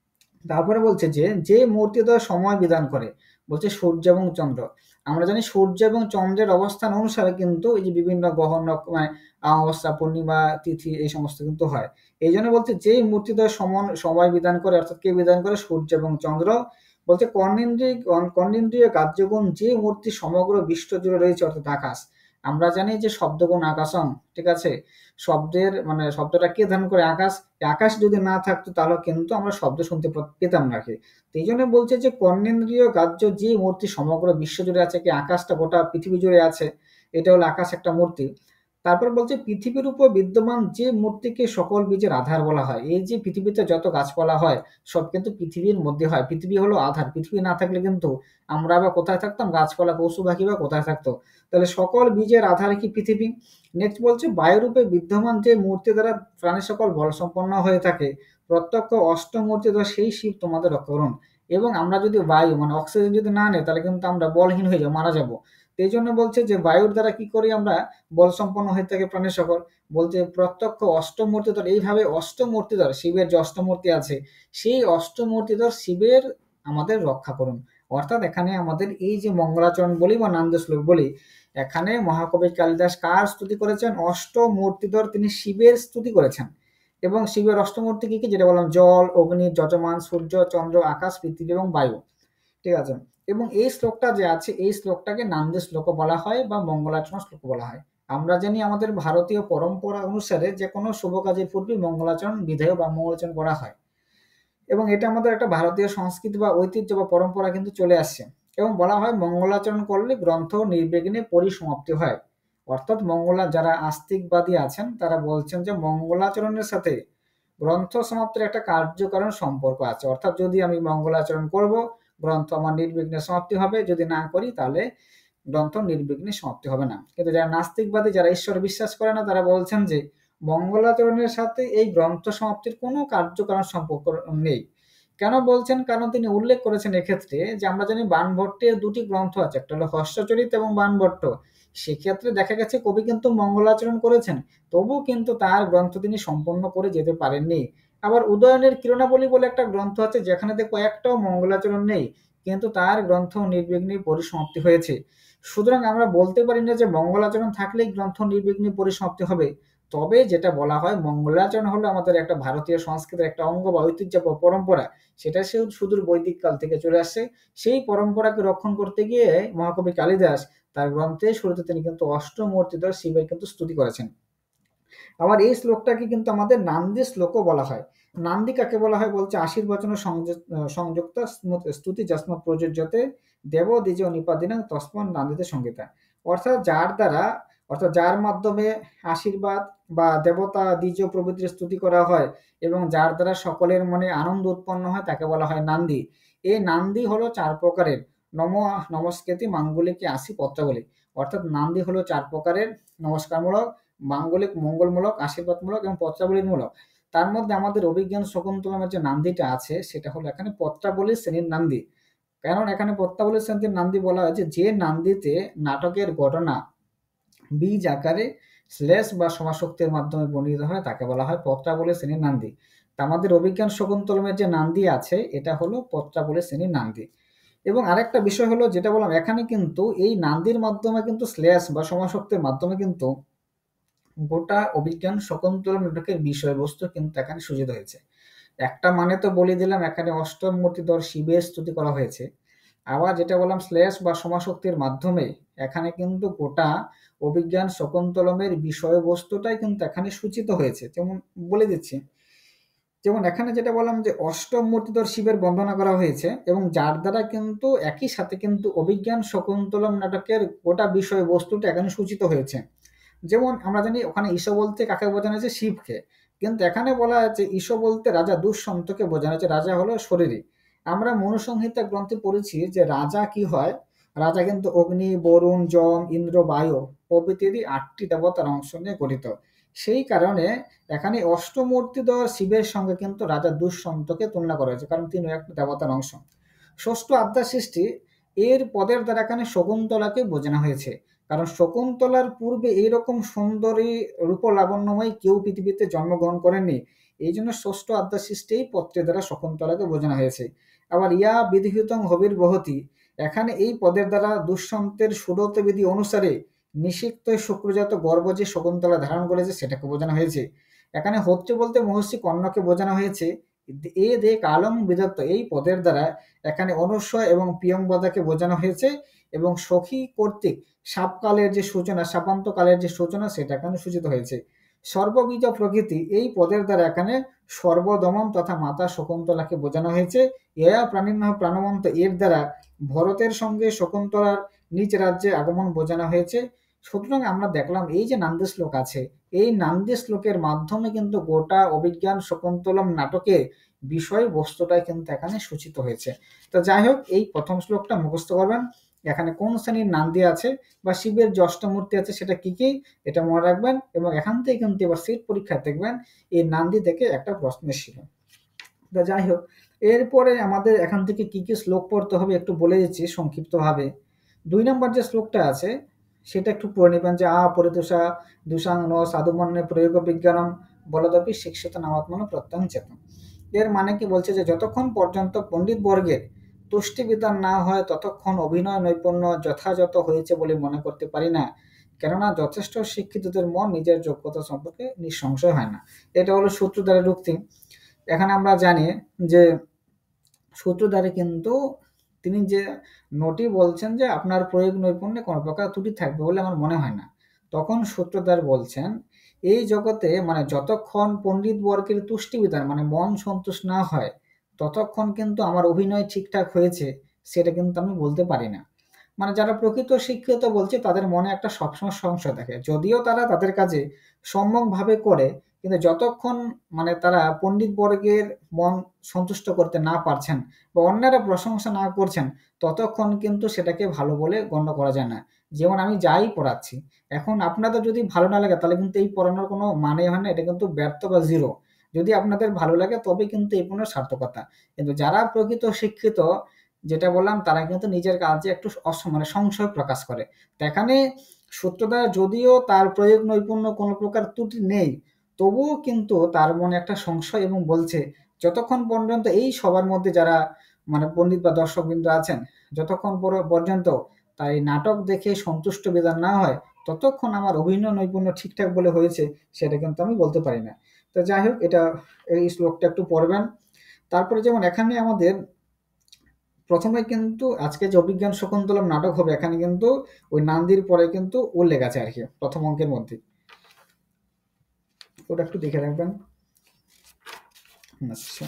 তারপরে বলছে যে যে মূর্তিদ্বয় সময় বিধান করে, বলছে সূর্য এবং চন্দ্র। আমরা জানি সূর্য এবং চন্দ্রের অবস্থান অনুসারে কিন্তু এই যে বিভিন্ন গ্রহ নক্ষ- মানে অমাবস্যা, পূর্ণিমা, তিথি এই সমস্ত কিন্তু হয়। এই জন্য বলছে যেই মূর্তিদ্বয় সমান সময় বিধান করে, অর্থাৎ কে বিধান করে? সূর্য এবং চন্দ্র। বলছে কর্ণেন্দ্রিয় কর্ণেন্দ্রিয় কার্যগুণ যে মূর্তি সমগ্র বিশ্ব জুড়ে রয়েছে, অর্থাৎ আকাশ। আমরা জানি যে শব্দগুণ আকাশং, ঠিক আছে, শব্দের মানে শব্দটা কে ধারণ করে? আকাশ। আকাশ যদি না থাকতো তাহলে কিন্তু আমরা শব্দ শুনতে পে- পেতাম না কি। তো এই জন্য বলছে যে কর্ণেন্দ্রিয় গ্রাহ্য যে মূর্তি সমগ্র বিশ্ব জুড়ে আছে, কি আকাশটা গোটা পৃথিবী জুড়ে আছে, এটা হলো আকাশ একটা মূর্তি। তারপর বলছে পৃথিবীর উপর বিদ্যমান যে মূর্তিকে সকল বীজের আধার বলা হয়। এই যে পৃথিবীতে যত গাছপালা হয় সব কিন্তু পৃথিবীর মধ্যে হয়, পৃথিবী হলো আধার, পৃথিবী না থাকলে কিন্তু আমরা আবার কোথায় থাকতাম? গাছপালা পশু পাখি বা কোথায় থাকতো? তাহলে সকল বীজের আধার কি? পৃথিবী। নেক্সট বলছে বায়ুরূপে বিদ্যমান যে মূর্তি দ্বারা প্রাণী সকল বল সম্পন্ন হয়ে থাকে, প্রত্যক্ষ অষ্টমূর্তি দ্বারা সেই শিব তোমাদের রক্ষা করুন। এবং আমরা যদি বায়ু মানে অক্সিজেন যদি না নেই তাহলে কিন্তু আমরা বলহীন হয়ে যাবো, মারা যাবো। তো এই জন্য বলছে যে বায়ুর দ্বারা কি করি আমরা? বল সম্পন্ন হয়ে থাকে প্রাণী সকল। বলতে প্রত্যক্ষ অষ্টমূর্তি ধর, এইভাবে অষ্টমূর্তি ধর শিবের যে অষ্টমূর্তি আছে, সেই অষ্টমূর্তি ধর শিবের আমাদের রক্ষা করুন। অর্থাৎ এখানে আমাদের এই যে মঙ্গলাচরণ বলি বা নান্দ শ্লোক বলি, এখানে মহাকবি কালিদাস কার স্তুতি করেছেন? অষ্টমূর্তিধর, তিনি শিবের স্তুতি করেছেন। এবং শিবের অষ্টমূর্তি কি কি? যেটা বললাম, জল, অগ্নি, যজমান, সূর্য, চন্দ্র, আকাশ, পৃথিবী এবং বায়ু, ঠিক আছে। এবং এই শ্লোকটা যে আছে, এই শ্লোকটাকে নান্দি শ্লোক বলা হয় বা মঙ্গলাচরণ শ্লোক বলা হয়। আমরা জানি আমাদের ভারতীয় পরম্পরা অনুসারে যে কোনো শুভ কাজের পূর্বে মঙ্গলাচরণ বিধেয় বা মঙ্গলাচরণ করা হয়, এবং এটা আমাদের একটা ভারতীয় সংস্কৃতি বা ঐতিহ্য বা পরম্পরা কিন্তু চলে আসছে। এবং বলা হয় মঙ্গলাচরণ করলে গ্রন্থ নির্বিঘ্নে পরিসমাপ্তি হয়। অর্থাৎ মঙ্গলা যারা আস্তিকবাদী আছেন তারা বলছেন যে মঙ্গলাচরণের সাথে গ্রন্থ সমাপ্তির একটা কার্যকারণ সম্পর্ক আছে। অর্থাৎ যদি আমি মঙ্গলাচরণ করব, গ্রন্থ আমার নির্বিঘ্নে সমাপ্তি হবে, যদি না করি তাহলে গ্রন্থ নির্বিঘ্নে সমাপ্তি হবে না। কিন্তু যারা নাস্তিকবাদী, যারা ঈশ্বর বিশ্বাস করে না, তারা বলছেন যে মঙ্গলাচরণের সাথে এই গ্রন্থ সমাপ্তির কোনো কার্যকারণ সম্পর্ক নেই। কেন বলছেন? কারণ তিনি উল্লেখ করেছেন এক্ষেত্রে যে আমরা জানি বাণভট্টের দুটি গ্রন্থ আছে, একটা হলো হর্ষচরিত এবং বাণভট্ট। সেক্ষেত্রে দেখা গেছে কবি কিন্তু মঙ্গলাচরণ করেছেন, তবু কিন্তু তার গ্রন্থ তিনি সম্পন্ন করে যেতে পারেননি। আবার উদয়নের কিরণাবলী বলে একটা গ্রন্থ আছে, যেখানে দেখো একটাও মঙ্গলাচরণ নেই, কিন্তু তার গ্রন্থ নির্বিঘ্নে পরিসমাপ্তি হয়েছে। সুতরাং আমরা বলতে পারি না যে মঙ্গলাচরণ থাকলেই গ্রন্থ নির্বিঘ্নে পরিসমাপ্তি হবে। তবে যেটা বলা হয় মঙ্গলাচরণ হলো আমাদের একটা ভারতীয় সংস্কৃতির একটা অঙ্গ বা ঐতিহ্য বা পরম্পরা, সেটা সে সুদূর বৈদিক কাল থেকে চলে আসছে। সেই পরম্পরাকে রক্ষণ করতে গিয়ে মহাকবি কালিদাস তার গ্রন্থে শুরুতে তিনি কিন্তু অষ্টমূর্তিধর শিবের কিন্তু স্তুতি করেছেন। আবার এই শ্লোকটাকে কিন্তু আমাদের নান্দি শ্লোকও বলা হয়। নান্দি কাকে বলা হয়? বলছে আশীর্বচন সংযুক্ত স্তুতি যস্ম প্রযোজ্যতে দেব দ্বিজ নিপাদিনাং তস্মন নান্দিতে সংগীতা। অর্থাৎ যার দ্বারা, অর্থাৎ যার মাধ্যমে আশীর্বাদ বা দেবতা দ্বিজ প্রভৃতির স্তুতি করা হয় এবং যার দ্বারা সকলের মনে আনন্দ উৎপন্ন হয় তাকে বলা হয় নান্দি। এই নান্দি হলো চার প্রকারের। নম নমস্কৃতি মাঙ্গলিকে আসি পত্রাবলী। অর্থাৎ নান্দি হলো চার প্রকারের: নমস্কারমূলক, মাঙ্গলিক মঙ্গলমূলক, আশীর্বাদমূলক এবং পত্রাবলীমূলক। তার মধ্যে আমাদের অভিজ্ঞান শকুন্তলমের যে নান্দিটা আছে সেটা হলো এখানে পত্রাবলী শ্রেণীর নান্দি। কারণ এখানে পত্রাবলী শ্রেণীর নান্দি বলা হয়েছে যে নান্দিতে নাটকের ঘটনা বীজ আকারে শ্লেষ বা সমাশক্তির মাধ্যমে বর্ণিত হয় তাকে বলা হয় পত্রাবলী শ্রেণীর নান্দি। তা আমাদের অভিজ্ঞান শকুন্তলমের যে নান্দি আছে এটা হলো পত্রাবলী শ্রেণীর নান্দি। এবং আরেকটা বিষয় হলো যেটা বললাম, এখানে কিন্তু এই নান্দির মাধ্যমে কিন্তু শ্লেষ বা সমাশক্তির মাধ্যমে কিন্তু গোটা অভিজ্ঞান শকুন্তলম নাটকের বিষয়বস্তু কিন্তু এখানে সূচিত হয়েছে। একটা মানে তো বলে দিলাম, এখানে অষ্টম মূর্তিধর শিবের স্তুতি করা হয়েছে। আবার যেটা বললাম শ্লেষ বা সমাশক্তির মাধ্যমে, এখানে কিন্তু গোটা অভিজ্ঞান শকুন্তলমের বিষয়বস্তুটাই কিন্তু এখানে সূচিত হয়েছে। যেমন বলে দিচ্ছি, যেমন এখানে যেটা বললাম যে অষ্টম মূর্তিধর শিবের বন্দনা করা হয়েছে এবং যার দ্বারা কিন্তু একই সাথে কিন্তু অভিজ্ঞান শকুন্তলম নাটকের গোটা বিষয়বস্তুটা এখানে সূচিত হয়েছে। যেমন আমরা জানি ওখানে ঈশ বলতে কাকে বোঝানো হয়েছে? শিবকে। কিন্তু এখানে বলা আছে ঈশ বলতে রাজা দুষ্যন্তকে বোঝানো হয়েছে। রাজা হলো শরীরী। আমরা মনুসংহিতা গ্রন্থে পড়েছি যে রাজা কি হয়, রাজা কিন্তু অগ্নি, বরুণ, যম, ইন্দ্র, বায়ু প্রভৃতি আটটি দেবতার অংশ নিয়ে গঠিত। সেই কারণে এখানে অষ্টমূর্তিধর শিবের সঙ্গে কিন্তু রাজা দুষ্যন্তকে তুলনা করা হয়েছে, কারণ তিনি একটা দেবতার অংশ। ষষ্ঠ আদ্যা সৃষ্টি এর পদের দ্বারা এখানে শকুন্তলাকে বোঝানো হয়েছে। কারণ শকুন্তলার পূর্বে এইরকম সুন্দরী রূপলাবণ্যময় কেউ পৃথিবীতে জন্মগ্রহণ করেননি। এই জন্য ষষ্ঠ অধ্যায় সৃষ্টি এই পত্রের দ্বারা শকুন্তলাকে বোঝানো হয়েছে। আবার ইয়া বিধিহিতং হবির বহতি, এখানে এই পদের দ্বারা দুষ্যন্তের সুরত বিধি অনুসারে নিষিক্ত শুক্রজাত গর্ভ যে শকুন্তলা ধারণ করেছে সেটাকে বোঝানো হয়েছে। এখানে হচ্ছে বলতে মহর্ষি কর্ণকে বোঝানো হয়েছে। এ দে কালং বিদত্ত, এই পদের দ্বারা এখানে অনুসয় এবং প্রিয়ংবদাকে বোঝানো হয়েছে এবং সখী কর্তৃক সাপকালের যে সূচনা, সাপান্তকালের যে সূচনা সেটা এখানে সূচিত হয়েছে। সর্ববীজ প্রকৃতি, এই পদের দ্বারা এখানে সর্বদমন তথা মাতা শকুন্তলাকে বোঝানো হয়েছে। এয়া প্রাণীনহ প্রাণবন্ত, এর দ্বারা ভরতের সঙ্গে শকুন্তলার নিজ রাজ্যে আগমন বোঝানো হয়েছে। সুতরাং আমরা দেখলাম এই যে নান্দি শ্লোক আছে, এই নান্দি শ্লোকের মাধ্যমে কিন্তু গোটা অভিজ্ঞান শকুন্তলম নাটকের বিষয় বস্তুটাই কিন্তু এখানে সূচিত হয়েছে। তো যাই হোক, এই প্রথম শ্লোকটা মুখস্থ করবেন। এখানে কোন শ্রেণীর নান্দি আছে বা শিবের যে অষ্টমূর্তি আছে সেটা কি কি, এটা মনে রাখবেন। এবং এখান থেকে কিন্তু এবার সিট পরীক্ষায় দেখবেন এই নান্দি থেকে একটা প্রশ্ন ছিল। তো যাই হোক, এরপরে আমাদের এখান থেকে কি কি শ্লোক পড়তে হবে একটু বলে দিচ্ছি সংক্ষিপ্তভাবে। দুই নম্বর যে শ্লোকটা আছে সেটা একটু পড়ে নেবেন, যে আ পরিদোষা দুষাং ন সাধুমন্যে প্রয়োগ বিজ্ঞানম বলদপি শিক্ষিত নামাত্মন প্রত্যং চেতন। এর মানে কি বলছে যে যতক্ষণ পর্যন্ত পণ্ডিত বর্গের তুষ্টিবিধান না হয় ততক্ষণ অভিনয় নৈপুণ্য যথাযথ হয়েছে বলে মনে করতে পারি না, কেননা যথেষ্ট শিক্ষিতদের মন নিজের যোগ্যতা সম্পর্কে নিঃসংশয় হয় না। এটা হলো সূত্রধারের উক্তি। এখানে আমরা জানি যে সূত্রধারে কিন্তু তিনি যে নোটি বলছেন যে আপনার প্রয়োগ নৈপুণ্যে কোনো প্রকার ত্রুটি থাকবে বলে আমার মনে হয় না, তখন সূত্রধার বলছেন এই জগতে মানে যতক্ষণ পণ্ডিত বর্গের তুষ্টিবিধান মানে মন সন্তুষ্ট না হয় ততক্ষণ কিন্তু আমার অভিনয় ঠিকঠাক হয়েছে সেটা কিন্তু আমি বলতে পারি না। মানে যারা প্রকৃত শিক্ষিত বলছে তাদের মনে একটা সবসময় সংশয় থাকে, যদিও তারা তাদের কাজে সম্যকভাবে করে, কিন্তু যতক্ষণ মানে তারা পণ্ডিত বর্গের মন সন্তুষ্ট করতে না পারছেন বা অন্যরা প্রশংসা না করছেন ততক্ষণ কিন্তু সেটাকে ভালো বলে গণ্য করা যায় না। যেমন আমি যাই পড়াচ্ছি, এখন আপনাদের যদি ভালো না লাগে তাহলে কিন্তু এই পড়ানোর কোনো মানে হয় না, এটা কিন্তু ব্যর্থ বা জিরো। যদি আপনাদের ভালো লাগে তবে কিন্তু এই পড়ানোর সার্থকতা। কিন্তু যারা প্রকৃত শিক্ষিত যেটা বললাম তারা কিন্তু নিজের কাজে একটু মানে সংশয় প্রকাশ করে। তো এখানে সূত্রধার যদিও তার প্রয়োগ নৈপুণ্য কোনো প্রকার ত্রুটি নেই, তবুও কিন্তু তার মনে একটা সংশয় এবং বলছে যতক্ষণ পর্যন্ত এই সবার মধ্যে যারা মানে পণ্ডিত বা দর্শকবৃন্দ আছেন যতক্ষণ পর্যন্ত তাই নাটক দেখে সন্তুষ্ট বিধান না হয় ততক্ষণ আমার অভিনয় নৈপুণ্য ঠিকঠাক বলে হয়েছে সেটা কিন্তু আমি বলতে পারি না। তো যাই হোক, এটা এই শ্লোকটা একটু পড়বেন। তারপরে যেমন এখানে আমাদের প্রথমে কিন্তু আজকে যে অভিজ্ঞান শকুন্তলম নাটক হবে এখানে কিন্তু ওই নান্দির পরে কিন্তু উল্লেখ আছে আর কি প্রথম অঙ্কের মধ্যে, ওটা একটু দেখে রাখবেন। আচ্ছা,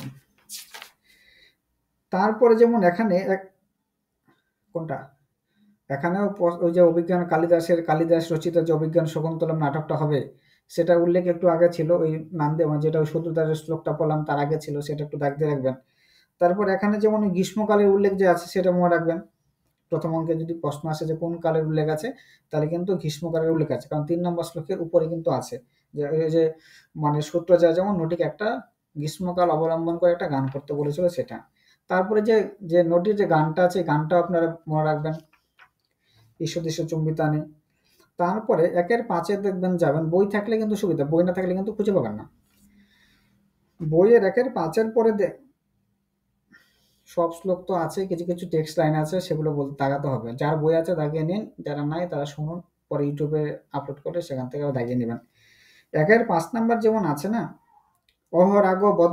তারপরে যেমন এখানে এক কোনটা এখানেও ওই যে অভিজ্ঞান কালিদাসের কালিদাস রচিত যে অভিজ্ঞান শকুন্তলম নাটকটা হবে সেটা উল্লেখ একটু আগে ছিল, ওই নান্দে যেটা ওই সূত্রধারের শ্লোকটা পড়লাম তার আগে ছিল, সেটা একটু দাগ দিয়ে রাখবেন। তারপর এখানে যেমন গ্রীষ্মকালের উল্লেখ যে আছে সেটা মনে রাখবেন। প্রথম অঙ্কে যদি প্রশ্ন আসে যে কোন কালের উল্লেখ আছে তাহলে কিন্তু গ্রীষ্মকালের উল্লেখ আছে, কারণ তিন নম্বর শ্লোকের উপরে কিন্তু আছে যে ওই যে মানে সূত্র যা যেমন নটিকে একটা গ্রীষ্মকাল অবলম্বন করে একটা গান করতে বলেছিল সেটা। তারপরে যে যে নটির যে গানটা আছে গানটা আপনারা মনে রাখবেন, ঈশ্বরদেশ চুম্বিতানি। তারপরে একের পাঁচে দেখবেন যাবেন, বই থাকলে কিন্তু সুবিধা, বই না থাকলে কিন্তু খুঁজে পাবেন না। বইয়ের একের পাঁচের পরে সব শ্লোক তো আছে, কিছু কিছু টেক্সট লাইন আছে সেগুলো বলতে দাগাতে হবে। যার বই আছে দাগিয়ে নিন, যারা নাই তারা শুনুন, পরে ইউটিউবে আপলোড করে সেখান থেকে দাগিয়ে নেবেন। একের পাঁচ নাম্বার যেমন আছে না, অহরাগ বদ,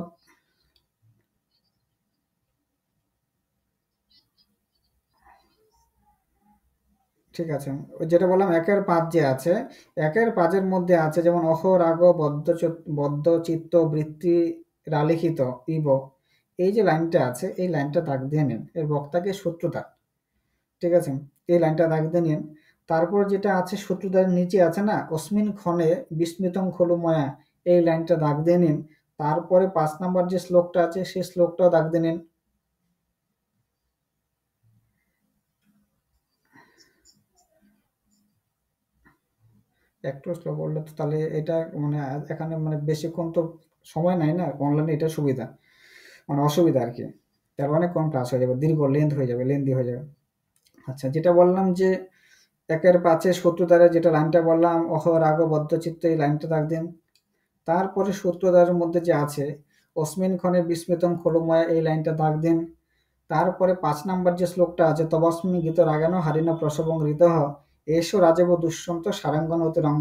ঠিক আছে, ওই যেটা বললাম একের পাঁচ যে আছে, একের পাঁচের মধ্যে আছে যেমন অহরাগ বদ্ধ বদ্ধ চিত্ত বৃত্তি রালিখিত ইব, এই যে লাইনটা আছে এই লাইনটা দাগ দিয়ে নিন, এর বক্তাকে সূত্রধার, ঠিক আছে, এই লাইনটা দাগ দিয়ে নিন। তারপর যেটা আছে সূত্রধারের নিচে আছে না, অস্মিন ক্ষণে বিস্মিতং খলু ময়া, এই লাইনটা দাগ দিয়ে নিন। তারপরে পাঁচ নাম্বার যে শ্লোকটা আছে সেই শ্লোকটাও দাগ দিয়ে নিন। একটু স্লো বললে তো তাহলে এটা মানে এখানে মানে বেশিক্ষণ তো সময় নাই না, অনলাইনে এটা সুবিধা মানে অসুবিধা আর কি, তার অনেক কম ক্লাস হয়ে যাবে, দীর্ঘ লেন্থ হয়ে যাবে, লেন্দি হয়ে যাবে। আচ্ছা, যেটা বললাম যে একের পাঁচে সূত্রধারের যেটা লাইনটা বললাম, অহ রাগ বদ্ধচিত্ত, এই লাইনটা দাগ দিন। তারপরে সূত্রধারের মধ্যে যে আছে অস্মিন ক্ষণে বিস্মৃতং খলুময়া, এই লাইনটা দাগ দিন। তারপরে পাঁচ নাম্বার যে শ্লোকটা আছে, তবস্মি গীত রাগান হারিনা প্রসবং ঋতঃ এসো রাজেব দুষ্যন্ত সারাঙ্গন অতি রং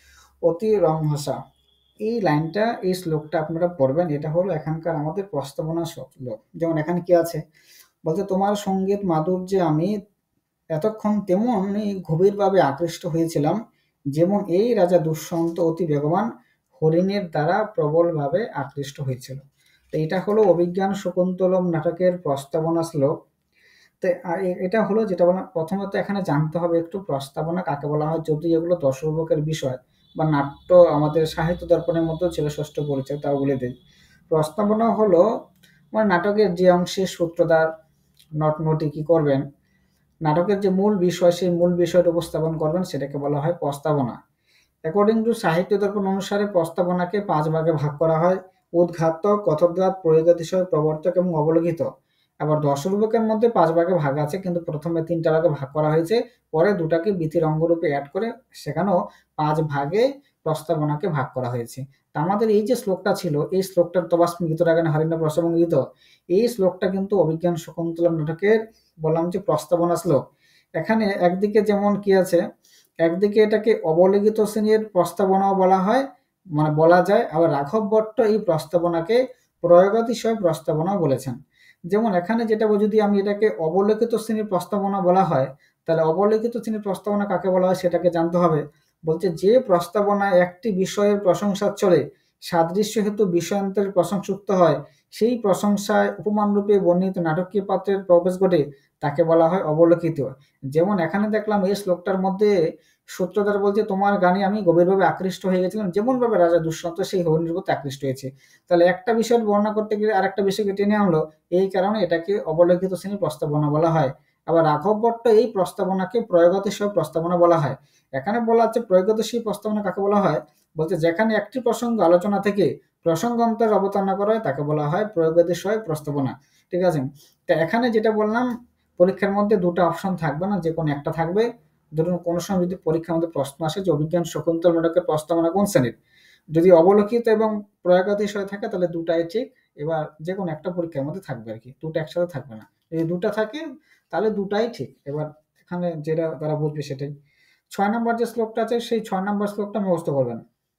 অতি রংহসা, এই লাইনটা, এই শ্লোকটা আপনারা পড়বেন। এটা হলো এখানকার আমাদের প্রস্তাবনা শ্লোক। যেমন এখানে কি আছে বলতে, তোমার সঙ্গীত মাধুর্যে আমি এতক্ষণ তেমনই গভীরভাবে আকৃষ্ট হয়েছিলাম, যেমন এই রাজা দুষ্যন্ত অতি বেগবান হরিণের দ্বারা প্রবলভাবে আকৃষ্ট হয়েছিল। তো এটা হলো অভিজ্ঞান শকুন্তলম নাটকের প্রস্তাবনা শ্লোক। তো এটা হলো যেটা বলা, প্রথমত এখানে জানতে হবে একটু প্রস্তাবনা কাকে বলা হয়, যদি এগুলো দশরূপকের বিষয় বা নাট্য আমাদের সাহিত্য দর্পণের মতো ছিল ষষ্ঠ পরিচয়, তাও বলে দিই। প্রস্তাবনা হলো মানে নাটকের যে অংশে সূত্রধার নট নটি কি করবেন, নাটকের যে মূল বিষয় সেই মূল বিষয়টা উপস্থাপন করবেন, সেটাকে বলা হয় প্রস্তাবনা। অ্যাকর্ডিং টু সাহিত্য দর্পণ অনুসারে প্রস্তাবনাকে পাঁচ ভাগে ভাগ করা হয়: উদ্ঘাটক, কথোদ্ঘাত, প্রয়োগাতিশয়, প্রবর্তক এবং অবলোহিত। আবার দশরূপকের মধ্যে পাঁচ ভাগে ভাগ আছে, কিন্তু প্রথমে তিনটা ভাগে ভাগ করা হয়েছে, পরে দুটাকে বীথির অঙ্গরূপে অ্যাড করে সেখানেও পাঁচ ভাগে প্রস্তাবনাকে ভাগ করা হয়েছে। তা আমাদের এই যে শ্লোকটা ছিল, এই শ্লোকটার তবাস্মি গীত রাগান হারিনা প্রসবং গীত, এই শ্লোকটা কিন্তু অভিজ্ঞান শকুন্তলম নাটকের বললাম যে প্রস্তাবনা শ্লোক। এখানে একদিকে যেমন কি আছে, একদিকে এটাকে অবলিখিত শ্রেণীর প্রস্তাবনাও বলা হয়, মানে বলা যায়, আবার রাঘব ভট্ট এই প্রস্তাবনাকে প্রয়োগাতিশয় প্রস্তাবনা বলেছেন। যেমন এখানে যেটা যদি আমি এটাকে অবলিখিত শ্রেণীর প্রস্তাবনা বলা হয়, তাহলে অবলিখিত শ্রেণীর প্রস্তাবনা কাকে বলা হয় সেটাকে জানতে হবে। বলছে যে প্রস্তাবনায় একটি বিষয়ের প্রশংসা চলে, সাদৃশ্য হেতু বিষয়ান্তরের প্রশংসুক্ত হয়, সেই প্রশংসায় উপমানরূপে বর্ণিত নাটকীয় পাত্রের প্রবেশ ঘটে, তাকে বলা হয় অবলোকিত। যেমন এখানে দেখলাম এই শ্লোকটার মধ্যে সূত্রধার বলছে, তোমার গানে আমি গভীরভাবে আকৃষ্ট হয়ে গেছিলাম, যেমন ভাবে রাজা দুষ্যন্ত সেই হরিণের প্রতি আকৃষ্ট হয়েছে। তাহলে একটা বিষয়ের বর্ণনা করতে গেলে আর একটা বিষয়কে টেনে আনলো, এই কারণে এটাকে অবলোকিত শ্রেণীর প্রস্তাবনা বলা হয়। আবার রাঘব ভট্ট এই প্রস্তাবনাকে প্রয়োগাতিশয় প্রস্তাবনা বলা হয়। এখানে বলা হচ্ছে প্রয়োগাতিশয় প্রস্তাবনা কাকে বলা হয়, বলতে যেখানে একটি প্রসঙ্গ আলোচনা থেকে প্রসঙ্গান্তর অবতারণা করা হয় তাকে বলা হয় প্রয়োগাতিশয় প্রস্তাবনা। ঠিক আছে, তা এখানে যেটা বললাম, পরীক্ষার মধ্যে দুটো অপশন থাকবে না, যে কোনো একটা থাকবে। ধরুন কোনো সময় যদি পরীক্ষার মধ্যে প্রশ্ন আসে যে অভিজ্ঞান শকুন্তল নাটকের প্রস্তাবনা কোন শ্রেণীর, যদি অবলোকিত এবং প্রয়োগাতিশয় থাকে তাহলে দুটাই ঠিক। এবার যে কোনো একটা পরীক্ষার মধ্যে থাকবে আর কি, দুটো একসাথে থাকবে না। যদি দুটা থাকে তাহলে দুটাই ঠিক। এবার এখানে যেটা তারা বুঝবে সেটাই। ছয় নম্বর যে শ্লোকটা আছে, সেই ছয় নম্বর শ্লোকটা মুখস্থ করবেন।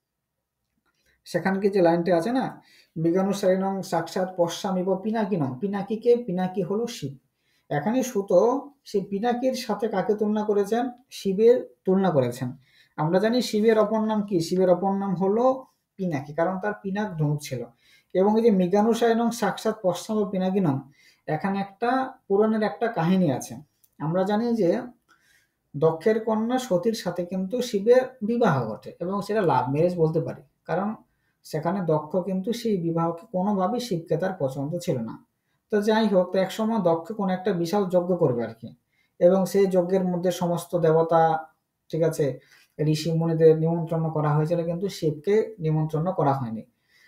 সেখানকে যে লাইনটি আছে না, বিজ্ঞানুসারিণং সাক্ষাৎ পশ্যামিব পিনাকিনং, পিনাকিকে, পিনাকি হলো শিব। এখানে সুত সেই পিনাকির সাথে কাকে তুলনা করেছেন, শিবের তুলনা করেছেন। আমরা জানি শিবের অপর নাম কি, শিবের অপর নাম হলো পিনাকি, কারণ তার পিনাক ধনুক ছিল। এবং এই যে মৃগানুসারিণং সাক্ষাৎ পশ্যাম পিনাকিনং, এখানে একটা পুরাণের একটা কাহিনী আছে। আমরা জানি যে দক্ষের কন্যা সতীর সাথে কিন্তু শিবের বিবাহ ঘটে, এবং সেটা লাভ ম্যারেজ বলতে পারি, কারণ সেখানে দক্ষ কিন্তু সেই বিবাহকে কোনোভাবেই শিবকে তার পছন্দ ছিল না। তো যাই হোক, তো একসময় দক্ষ কোনো একটা বিশাল যজ্ঞ করবে আর কি, এবং সেই যজ্ঞের মধ্যে সমস্ত দেবতা, ঠিক আছে, ঋষি মুনিদের নিমন্ত্রণ করা হয়েছিল, কিন্তু শিবকে নিমন্ত্রণ করা হয়নি।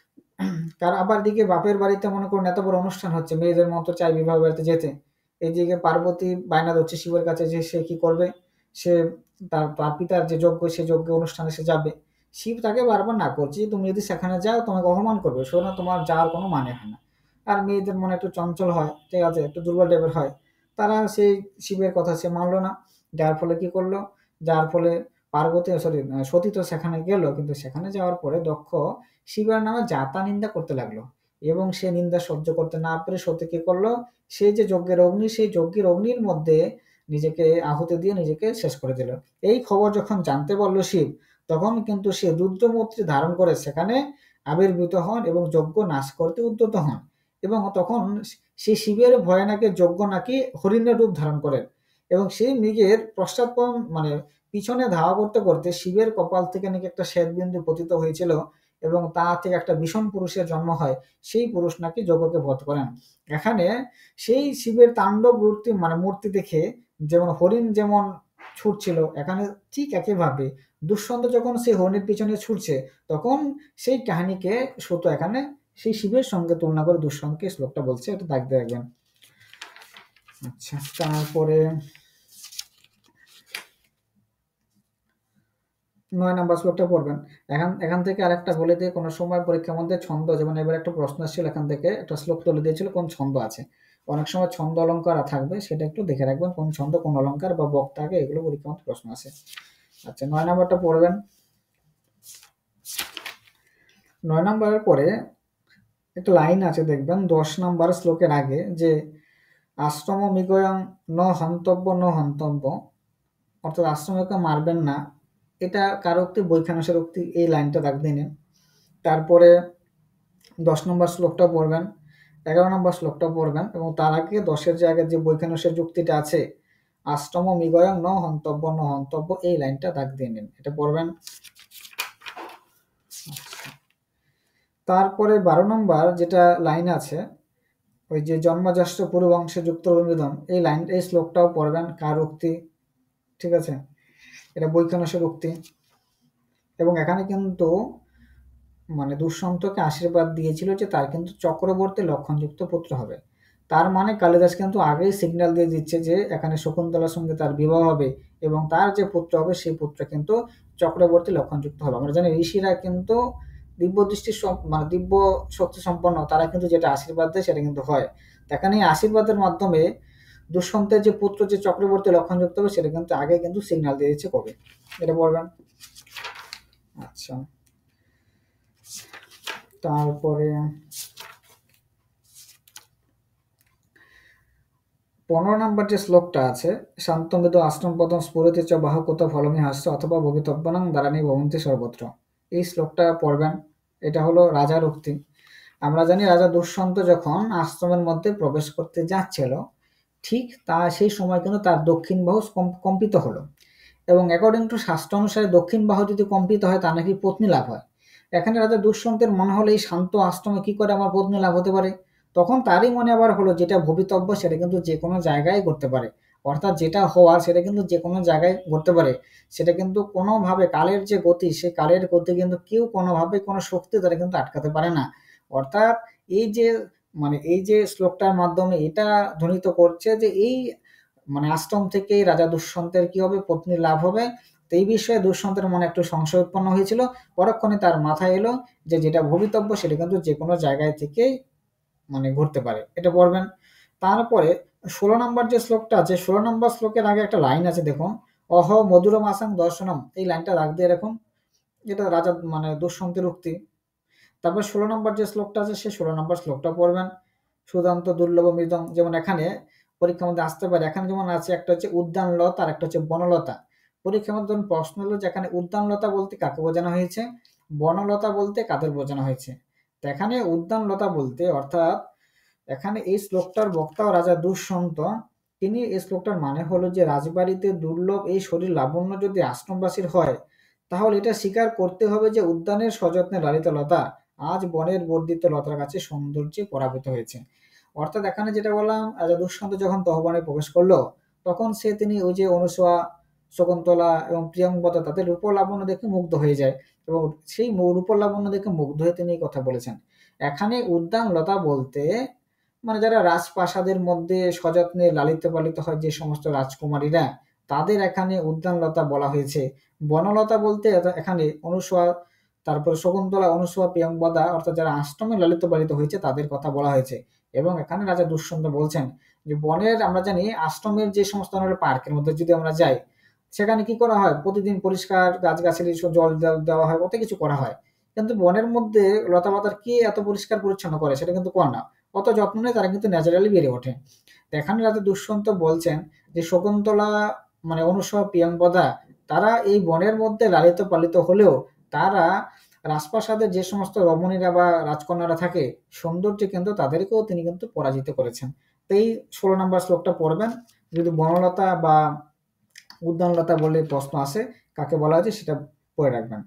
তার আবার দিকে বাপের বাড়িতে মনে করুন এত বড় অনুষ্ঠান হচ্ছে, মেয়েদের মতো চাই বিবাহ বাড়িতে যেতে, এইদিকে পার্বতী বায়না ধরছে শিবের কাছে যে সে কি করবে, সে তার তার পিতার যে যজ্ঞ সে যজ্ঞ অনুষ্ঠানে সে যাবে। শিব তাকে বারবার না করছে, তুমি যদি সেখানে যাও তোমাকে অপমান করবে, শোনো তোমার যাওয়ার কোনো মানে হয় না। আর মেয়েদের মনে একটু চঞ্চল হয়, ঠিক আছে, একটু দুর্বল টাইপের হয়, তারা সেই শিবের কথা সে মানলো না। যার ফলে কি করলো, যার ফলে পার্বতী সরি সতী তো সেখানে গেল, কিন্তু সেখানে যাওয়ার পরে দক্ষ শিবের নামে যাতা নিন্দা করতে লাগলো, এবং সে নিন্দা সহ্য করতে না পেরে সতী কি করলো, সে যে যজ্ঞের অগ্নি, সেই যজ্ঞের অগ্নির মধ্যে নিজেকে আহুতি দিয়ে নিজেকে শেষ করে দিল। এই খবর যখন জানতে পারলো শিব, তখন কিন্তু সে রুদ্রমূর্তি ধারণ করে সেখানে আবির্ভূত হন এবং যজ্ঞ নাশ করতে উদ্যত হন। এবং তখন সেই শিবের ভয়ে নাকি যজ্ঞ নাকি হরিণের রূপ ধারণ করেন, এবং সেই মৃগের পশ্চাৎপদ মানে পিছনে ধাওয়া করতে করতে শিবের কপাল থেকে নাকি একটা শ্বেতবিন্দু পতিত হয়েছিল, এবং তা থেকে একটা ভীষণ পুরুষের জন্ম হয়। সেই পুরুষ নাকি যজ্ঞকে বধ করেন। এখানে সেই শিবের তাণ্ডব মূর্তি মানে মূর্তি দেখে যেমন হরিণ যেমন ছুটছিল, এখানে ঠিক একইভাবে দুষ্যন্ত যখন সেই হরিণের পিছনে ছুটছে, তখন সেই কাহিনীকে সুত এখানে সেই শিবের সঙ্গে তুলনা করে দুষ্যন্তকে শ্লোকটা বলছে, এটা দাগ দিয়ে রাখবেন। আচ্ছা, তারপরে নয় নাম্বার শ্লোকটা পড়বেন। এখান এখান থেকে আরেকটা বলে দিয়ে, কোনো সময় পরীক্ষার মধ্যে ছন্দ, যেমন এবার একটা প্রশ্ন এসেছিল, এখান থেকে একটা শ্লোক তুলে দিয়েছিল কোন ছন্দ আছে। অনেক সময় ছন্দ অলঙ্কার থাকবে, সেটা একটু দেখে রাখবেন কোন ছন্দ কোন অলঙ্কার বা বক্তাকে, এগুলো পরীক্ষার মধ্যে প্রশ্ন আছে। আচ্ছা, নয় নাম্বারটা পড়বেন। নয় নাম্বারের পরে একটা লাইন আছে দেখবেন দশ নাম্বার শ্লোকের আগে, যে আশ্রম মিগয়ং ন হন্তব্য ন হন্তব্য, অর্থাৎ আশ্রমকে মারবেন না, এটা কার উক্তি? বৈখানসের উক্তি। এই লাইনটা দাগ দিয়ে নিন। তারপরে দশ নম্বর শ্লোকটা পড়বেন, এগারো নম্বর শ্লোকটা পড়বেন, এবং তার আগে দশের জায়গায় যে বৈখানসের যুক্তিটা আছে, আশ্রম মিগয়ং ন হন্তব্য ন হন্তব্য, এই লাইনটা দাগ দিয়ে নিন, এটা পড়বেন। তারপরে বারো নম্বর যেটা লাইন আছে, ওই যে জন্মজাষ্ট পূর্ববংশে যুক্ত অভিবেদন, এই লাইন এই শ্লোকটাও পড়বেন। কার উক্তি? ঠিক আছে, এটা বৈখানসের উক্তি। এবং এখানে কিন্তু মানে দুষ্যন্তকে আশীর্বাদ দিয়েছিল যে তার কিন্তু চক্রবর্তী লক্ষণযুক্ত পুত্র হবে। তার মানে কালিদাস কিন্তু আগেই সিগন্যাল দিয়ে দিচ্ছে যে এখানে শকুন্তলার সঙ্গে তার বিবাহ হবে, এবং তার যে পুত্র হবে সেই পুত্র কিন্তু চক্রবর্তী লক্ষণযুক্ত হবে। আমরা জানি ঋষিরা কিন্তু দিব্য দৃষ্টি মানে দিব্য শক্তি সম্পন্ন, তারা কিন্তু যেটা আশীর্বাদ দেয় সেটা কিন্তু হয়। এখানে এই আশীর্বাদের মাধ্যমে দুষ্যন্তের যে পুত্র যে চক্রবর্তী লক্ষণযুক্ত হবে, সেটা কিন্তু আগে কিন্তু সিগন্যাল দিয়ে দিচ্ছে কবি। এটা বলবেন। আচ্ছা, তারপরে পনেরো নম্বর যে শ্লোকটা আছে, শান্তমিদ আশ্রম পদম স্ফুরতি চ বাহকত ফলমি হাস্য অথবা ভবিতব্যনাং দ্বারানি ভবন্তি সর্বত্র, এই শ্লোকটা পড়বেন। এটা হলো রাজার উক্তি। আমরা জানি রাজা দুষ্যন্ত যখন আশ্রমের মধ্যে প্রবেশ করতে যাচ্ছিল, ঠিক তা সেই সময় কিন্তু তার দক্ষিণ বাহু কম্পিত হলো, এবং অ্যাকর্ডিং টু শাস্ত্র অনুসারে দক্ষিণ বাহু যদি কম্পিত হয় তার নাকি পত্নী লাভ হয়। এখানে রাজা দুষ্যন্তের মনে হলো এই শান্ত আশ্রমে কি করে আমার পত্নী লাভ হতে পারে। তখন তারই মনে আবার হলো যেটা ভবিতব্য সেটা কিন্তু যে কোনো জায়গায় করতে পারে, অর্থাৎ যেটা হওয়ার সেটা কিন্তু যে কোনো জায়গায় করতে পারে। সেটা কিন্তু কোনোভাবে কালের যে গতি, সেই কালের গতি কিন্তু কেউ কোনোভাবে কোনো শক্তি দ্বারা কিন্তু আটকাতে পারে না। অর্থাৎ এই যে মানে এই যে শ্লোকটার মাধ্যমে এটা ধ্বনিত করছে যে এই মানে আশ্রম থেকে রাজা দুষ্যন্তের কি হবে? পত্নী লাভ হবে। তো এই বিষয়ে দুষ্যন্তের মনে একটু সংশয় উৎপন্ন হয়েছিল। পরক্ষণে তার মাথায় এলো যে যেটা ভবিতব্য সেটা কিন্তু যে কোনো জায়গায় থেকে মানে ঘুরতে পারে, এটা পড়বেন। তারপরে ষোলো নম্বর যে শ্লোকটা আছে, ষোলো নম্বর শ্লোকের আগে একটা লাইন আছে দেখুন, অহ মধুরম আসাং দর্শনম, এই লাইনটা রাখ দিয়ে রাখুন, এটা রাজা মানে দুষ্যন্তের উক্তি। তারপর ষোলো নম্বর যে শ্লোকটা আছে, সেই ষোলো নম্বর শ্লোকটা পড়বেন। সুদান্ত দুর্লভ মৃদং, যেমন এখানে পরীক্ষার মধ্যে আসতে পারে, এখানে যেমন আছে একটা হচ্ছে উদ্যানলতা আর একটা হচ্ছে বনলতা। পরীক্ষার মধ্যে যখন প্রশ্ন হলো যে এখানে উদ্যানলতা বলতে কাকে বোঝানো হয়েছে, বনলতা বলতে কাদের বোঝানো হয়েছে। তো এখানে উদ্যানলতা বলতে অর্থাৎ এখানে এই শ্লোকটার বক্তাও রাজা দুষ্যন্ত, তিনি এই শ্লোকটার মানে হলো যে রাজবাড়িতে দুর্লভ এই শরীর লাবণ্য যদি আশ্রমবাসীর হয়, তাহলে এটা স্বীকার করতে হবে যে উদ্যানের সযত্নে লালিত লতা আজ বনের বর্ধিত লতার কাছে সৌন্দর্যে পরাভূত হয়েছে। অর্থাৎ এখানে যেটা বললাম, রাজা দুষ্যন্ত যখন তহবনে প্রবেশ করলো, তখন সে তিনি ওই যে অনুসোয়া, শকুন্তলা এবং প্রিয়ংবদা তাদের রূপ লাবণ্য দেখে মুগ্ধ হয়ে যায়, এবং সেই রূপ লাবণ্য দেখে মুগ্ধ হয়ে তিনি এই কথা বলেছেন। এখানে উদ্যান লতা বলতে মানে যারা রাজপ্রাসাদের মধ্যে সযত্নে লালিত পালিত হয় যে সমস্ত রাজকুমারীরা, তাদের এখানে উদ্যানলতা বলা হয়েছে। বনলতা বলতে এখানে অনুসোয়া, তারপর শকুন্তলা, অনুসোয়া, প্রিয়ংবদা অর্থাৎ যারা আশ্রমে লালিত পালিত হয়েছে তাদের কথা বলা হয়েছে। এবং এখানে রাজা দুষ্যন্ত বলছেন যে বনের, আমরা জানি আশ্রমের যে সমস্ত পার্কের মধ্যে যদি আমরা যাই, সেখানে কি করা হয়? প্রতিদিন পরিষ্কার গাছগাছালি জল দেওয়া হয়, কত কিছু করা হয়। কিন্তু বনের মধ্যে লতাপাতার কে এত পরিষ্কার পরিচ্ছন্ন করে? সেটা কিন্তু করে না। অত যত্ন নেই, তারা কিন্তু ন্যাচারালি বেড়ে ওঠে। এখানে রাজা দুষ্যন্ত বলছেন যে শকুন্তলা মানে অনুসয়া, প্রিয়ংবদা তারা এই বনের মধ্যে লালিত পালিত হলেও তারা রাজপ্রাসাদের যে সমস্ত রমণীরা বা রাজকন্যারা থাকে, সৌন্দর্যে কিন্তু তাদেরকেও তিনি কিন্তু পরাজিত করেছেন। তো এই ষোলো নম্বর শ্লোকটা পড়বেন। যদি বনলতা বা উদ্যানলতা বলে প্রশ্ন আসে কাকে বলা হয়েছে সেটা পড়ে রাখবেন।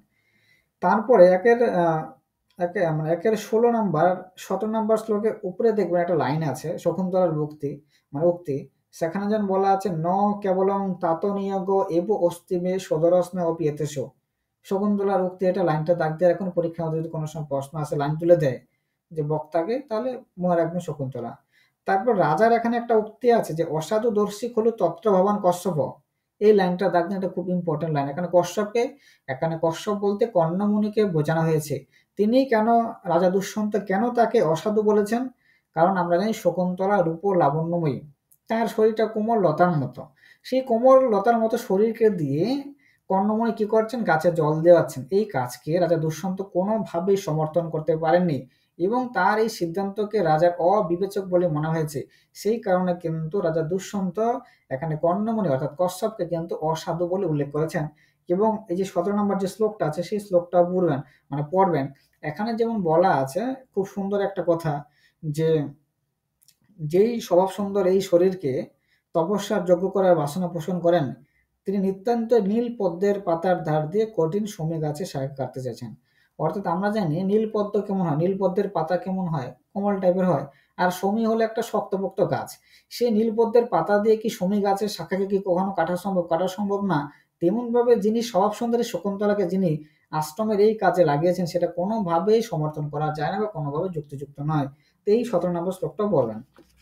তারপরে একের আহ একে মানে একের ষোলো নাম্বার সতেরো নাম্বার শ্লোকের উপরে দেখবেন একটা লাইন আছে শকুন্তলার উক্তি, মানে উক্তি। সেখানে যেন বলা আছে ন কেবলং তাত নিয়োগ এব অস্তিমে সদরস্নে অপিয়েতেছ। শকুন্তলার উক্তি, এটা লাইনটা দাগ দিয়ে এখন পরীক্ষা যদি কোনো সময় প্রশ্ন আসে লাইন তুলে দেয় যে বক্তাকে, তাহলে মনে রাখবেন শকুন্তলা। তারপর রাজার এখানে একটা উক্তি আছে যে অসাধু দর্শিক হলো তত্র ভবান কশ্যপ, এই লাইনটা দেখবেন, এটা খুব ইম্পর্টেন্ট লাইন। এখানে কশ্যপকে এখানে কশ্যপ বলতে কর্ণমুনিকে বোঝানো হয়েছে। তিনি কেন রাজা দুষ্যন্ত কেন তাকে অসাধু বলেছেন? কারণ আমরা জানি শকুন্তলা রূপ লাবণ্যময়ী, তার শরীরটা কোমল লতার মতো। সেই কোমল লতার মতো শরীরকে দিয়ে কর্ণমুনি কি করছেন? গাছে জল দেওয়াচ্ছেন। এই কাজকে রাজা দুষ্যন্ত কোনোভাবেই সমর্থন করতে পারেননি এবং তার এই সিদ্ধান্তকে রাজার অবিবেচক বলে মনে হয়েছে। সেই কারণে কিন্তু রাজা দুষ্যন্ত এখানে কর্ণমুনি অর্থাৎ কশ্যপকে কিন্তু অসাধু বলে উল্লেখ করেছেন। এবং এই যে সতেরো নম্বর যে শ্লোকটা আছে সেই শ্লোকটা পড়বেন, মানে পড়বেন। এখানে যেমন বলা আছে খুব সুন্দর একটা কথা, যে যেই স্বভাব সুন্দর এই শরীরকে তপস্যার যোগ্য করার বাসনা পোষণ করেন, তিনি নিতান্ত নীল পদ্মের পাতার ধার দিয়ে কঠিন শমী গাছে শাঁখ কাটতে চাইছেন। অর্থাৎ আমরা জানি নীল পদ্ম কেমন হয়, নীল পদ্মের পাতা কেমন হয়, কোমল টাইপের হয়, আর শমী হলো একটা শক্তপোক্ত গাছ। সেই নীল পদ্মের পাতা দিয়ে কি শমী গাছের শাখাকে কি কখনো কাটা সম্ভব? কাটা সম্ভব না। তেমনভাবে যিনি স্বভাব সুন্দরী শকুন্তলাকে যিনি আশ্রমের এই কাজে লাগিয়েছেন, সেটা কোনোভাবেই সমর্থন করা যায় না বা কোনোভাবে যুক্তিযুক্ত নয়। তো এই সতেরো নম্বর শ্লোকটা বলবেন।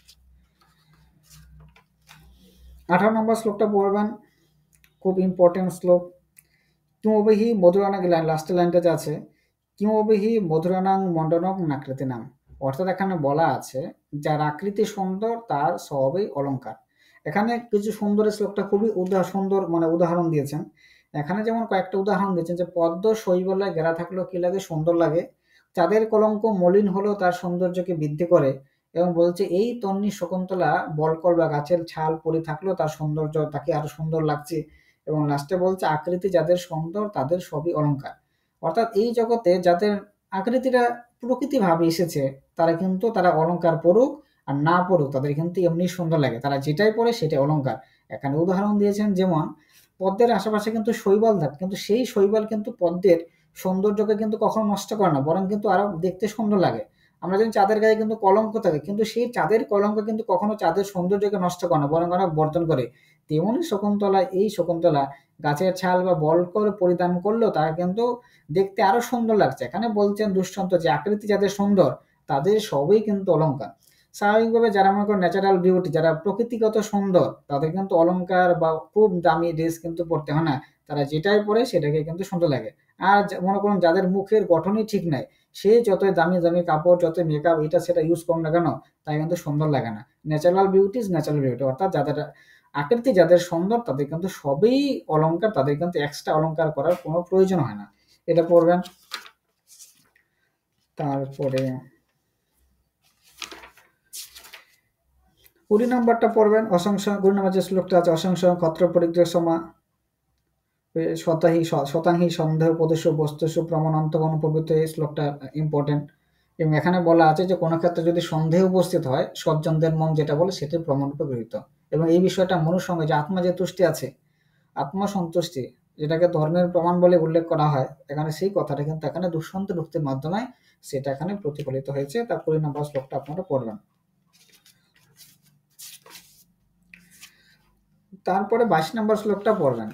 আঠারো নম্বর শ্লোকটা পড়বেন, খুব ইম্পর্টেন্ট শ্লোক। কিমবিহি মধুরানাং, লাস্টের লাইনটা যে আছে, কিমবিহি মধুরানাং মণ্ডনং নাকৃতি নাম। অর্থাৎ এখানে বলা আছে যার আকৃতি সুন্দর তার স্বভাবই অলঙ্কার। এখানে কিছু সুন্দর শ্লোকটা খুবই উদাহ সুন্দর মানে উদাহরণ দিয়েছেন। এখানে যেমন কয়েকটা উদাহরণ দিয়েছেন, যে পদ্ম শৈবলায় ঘেরা থাকলেও কি লাগে? সুন্দর লাগে। চাঁদের কলঙ্ক মলিন হলেও তার সৌন্দর্যকে বৃদ্ধি করে। এবং বলছে এই তন্নি শকুন্তলা বলকল বা গাছের ছাল পরে থাকলেও তার সৌন্দর্য তাকে আরো সুন্দর লাগছে। এবং লাস্টে বলছে আকৃতি যাদের সুন্দর তাদের সবই অলঙ্কার। অর্থাৎ এই জগতে যাদের আকৃতিটা প্রকৃতিভাবে এসেছে, তারা কিন্তু তারা অলঙ্কার পড়ুক আর না পড়ুক, তাদের কিন্তু এমনি সুন্দর লাগে, তারা যেটাই পড়ে সেটাই অলঙ্কার। এখানে উদাহরণ দিয়েছেন, যেমন পদ্মের আশেপাশে কিন্তু শৈবাল থাকে, কিন্তু সেই শৈবাল কিন্তু পদ্মের সৌন্দর্যকে কিন্তু কখনো নষ্ট করে না, বরং কিন্তু আরো দেখতে সুন্দর লাগে। আমরা জানি চাঁদের গায়ে কিন্তু কলঙ্ক থাকে, কিন্তু সেই চাঁদের কলঙ্ক কিন্তু কখনো চাঁদের সৌন্দর্যকে নষ্ট করে না, বরং অনেক বর্ধন করে। তেমনি শকুন্তলা, এই শকুন্তলা গাছের ছাল বা বলকল পরিধান করলেও তারা কিন্তু দেখতে আরো সুন্দর লাগছে। এখানে বলছেন দুষ্যন্ত যে আকৃতি যাদের সুন্দর তাদের সবই কিন্তু অলঙ্কার। স্বাভাবিকভাবে যারা মনে করেন ন্যাচারাল বিউটি, যারা প্রকৃতিগত সুন্দর, তাদের কিন্তু অলঙ্কার বা খুব দামি ড্রেস কিন্তু পরতে হয় না, তারা যেটাই পরে সেটাকে কিন্তু সুন্দর লাগে। আর মনে করুন যাদের মুখের গঠনই ঠিক নাই, সে যতই দামি দামি কাপড়, যতই মেকআপ এটা সেটা ইউজ করুন না কেন, তাই কিন্তু সুন্দর লাগে না। Natural beauty is natural beauty, অর্থাৎ যাদের আকৃতি যাদের সুন্দর তাদের কিন্তু সবই অলঙ্কার, তাদের কিন্তু এক্সট্রা অলঙ্কার করার কোনো প্রয়োজন হয় না। এটা পড়বেন। তারপরে কুড়ি নাম্বারটা পড়বেন, অসংখ্য কুড়ি নাম্বার যে শ্লোকটা আছে, অসংখ্য ক্ষত্র পরিগ্রহ সমা শতাহি শতাংহি সন্দেহ প্রদেশ বস্তুসু প্রমাণান্তগণ প্রভৃতি। এই শ্লোকটা ইম্পর্টেন্ট। এবং এখানে বলা আছে যে কোনো ক্ষেত্রে যদি সন্দেহ উপস্থিত হয়, সজ্জনদের মন যেটা বলে সেটাই প্রমাণরূপে গৃহীত। এবং এই বিষয়টা মনুর সঙ্গে যে আত্মা যে তুষ্টি আছে, আত্মসন্তুষ্টি যেটাকে ধর্মের প্রমাণ বলে উল্লেখ করা হয়, এখানে সেই কথাটা কিন্তু এখানে দুষ্যন্ত উক্তির মাধ্যমে সেটা এখানে প্রতিফলিত হয়েছে। তার কুড়ি নম্বর শ্লোকটা আপনারা পড়বেন। তারপরে বাইশ নম্বর শ্লোকটা পড়বেন।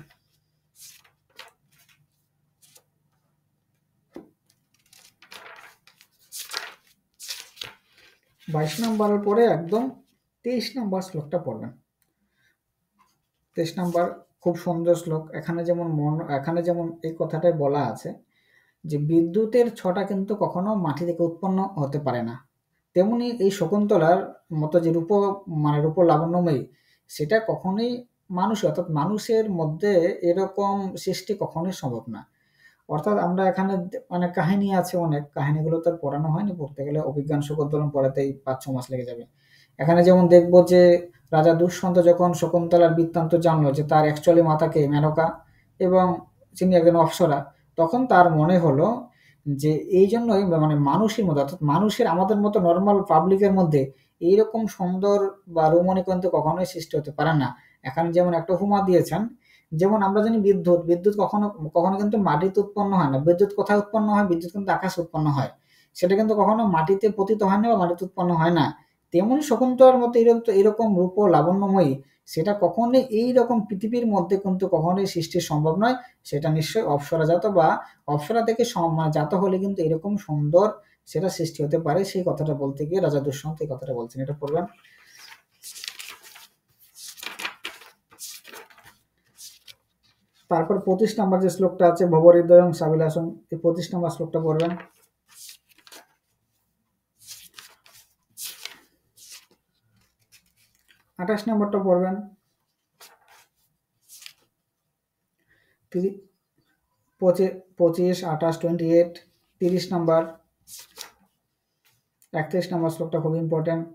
বাইশ নম্বরের পরে একদম তেইশ নম্বর শ্লোকটা পড়বেন। তেইশ নম্বর খুব সুন্দর শ্লোক। এখানে যেমন মন এখানে যেমন এই কথাটাই বলা আছে যে বিদ্যুতের ছটা কিন্তু কখনো মাটি থেকে উৎপন্ন হতে পারে না, তেমনি এই শকুন্তলার মতো যে রূপ মানে রূপ লাবণ্যময়ী, সেটা কখনোই মানুষ অর্থাৎ মানুষের মধ্যে এরকম সৃষ্টি কখনোই সম্ভব না। অর্থাৎ আমরা এখানে অনেক কাহিনী আছে, অনেক কাহিনীগুলো তো পড়ানো হয়নি, পড়তে গেলে অভিজ্ঞান শকুন্তলম পড়াতেই পাঁচ ছ মাস লেগে যাবে। এখানে যেমন দেখবো যে রাজা দুষ্যন্ত যখন শকুন্তলার বৃত্তান্ত জানলো যে তার অ্যাকচুয়ালি মাতাকে মেনকা এবং তিনি একজন অপ্সরা, তখন তার মনে হলো যে এই জন্যই মানে মানুষের মধ্যে অর্থাৎ মানুষের আমাদের মতো নর্মাল পাবলিকের মধ্যে এইরকম সুন্দর বা রমণী কিন্তু কখনোই সৃষ্টি হতে পারে না। এখানে যেমন একটা উপমা দিয়েছেন, যেমন আমরা জানি বিদ্যুৎ বিদ্যুৎ কখনো কখনো কিন্তু মাটিতে উৎপন্ন হয় না। বিদ্যুৎ কোথায় উৎপন্ন হয়? বিদ্যুৎ কিন্তু আকাশে উৎপন্ন হয়, সেটা কিন্তু কখনো মাটিতে পতিত হয় না বা মাটিতে উৎপন্ন হয় না। তেমনি শকুন্তলার মতো এরকম এরকম রূপ লাবণ্যময়ী, সেটা কখনোই এইরকম পৃথিবীর মধ্যে কিন্তু কখনোই সৃষ্টি সম্ভব নয়। সেটা নিশ্চয়ই অপ্সরা জাত বা অপ্সরা থেকে মানে জাত হলে কিন্তু এরকম সুন্দর সেটা সৃষ্টি হতে পারে। সেই কথাটা বলতে গিয়ে রাজা দুষ্যন্ত এই কথাটা বলছেন। এটা পড়বেন। তারপর পঁচিশ নম্বর যে শ্লোকটা আছে ভবহৃদয়ং সাবিলাসম, এই পঁচিশ নম্বর শ্লোকটা পড়বেন। আঠাশ নম্বরটা পড়বেন। পঁচিশ, আঠাশ, টোয়েন্টি এইট, তিরিশ নম্বর, একত্রিশ নম্বর শ্লোকটা খুব ইম্পর্টেন্ট।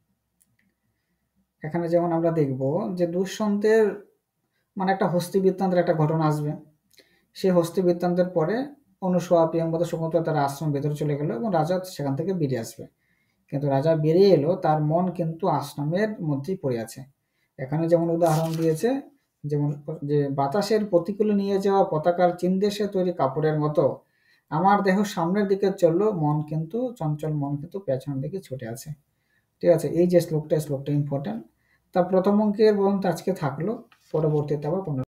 এখানে যেমন আমরা দেখব যে দুষ্যন্তের মানে একটা হস্তি বৃত্তান্তের একটা ঘটনা আসবে। সেই হস্তি বৃত্তান্তের পরে অনুসূয়া, প্রিয়ঙ্বদা, শকুন্তলা তারা আশ্রম ভেতরে চলে গেল এবং রাজা সেখান থেকে বেরিয়ে আসবে। কিন্তু রাজা বেরিয়ে এলো, তার মন কিন্তু আশ্রমের মধ্যেই পড়ে আছে। এখানে যেমন উদাহরণ দিয়েছে, যেমন যে বাতাসের প্রতিকূলে নিয়ে যাওয়া পতাকার চিনদেশে তৈরি কাপড়ের মতো আমার দেহ সামনের দিকে চললো, মন কিন্তু চঞ্চল, মন কিন্তু পেছনের দিকে ছুটে আছে। ঠিক আছে, এই যে শ্লোকটা, শ্লোকটা ইম্পর্টেন্ট। তার প্রথম অঙ্কের পর্যন্ত আজকে থাকলো, পরবর্তীতে আবার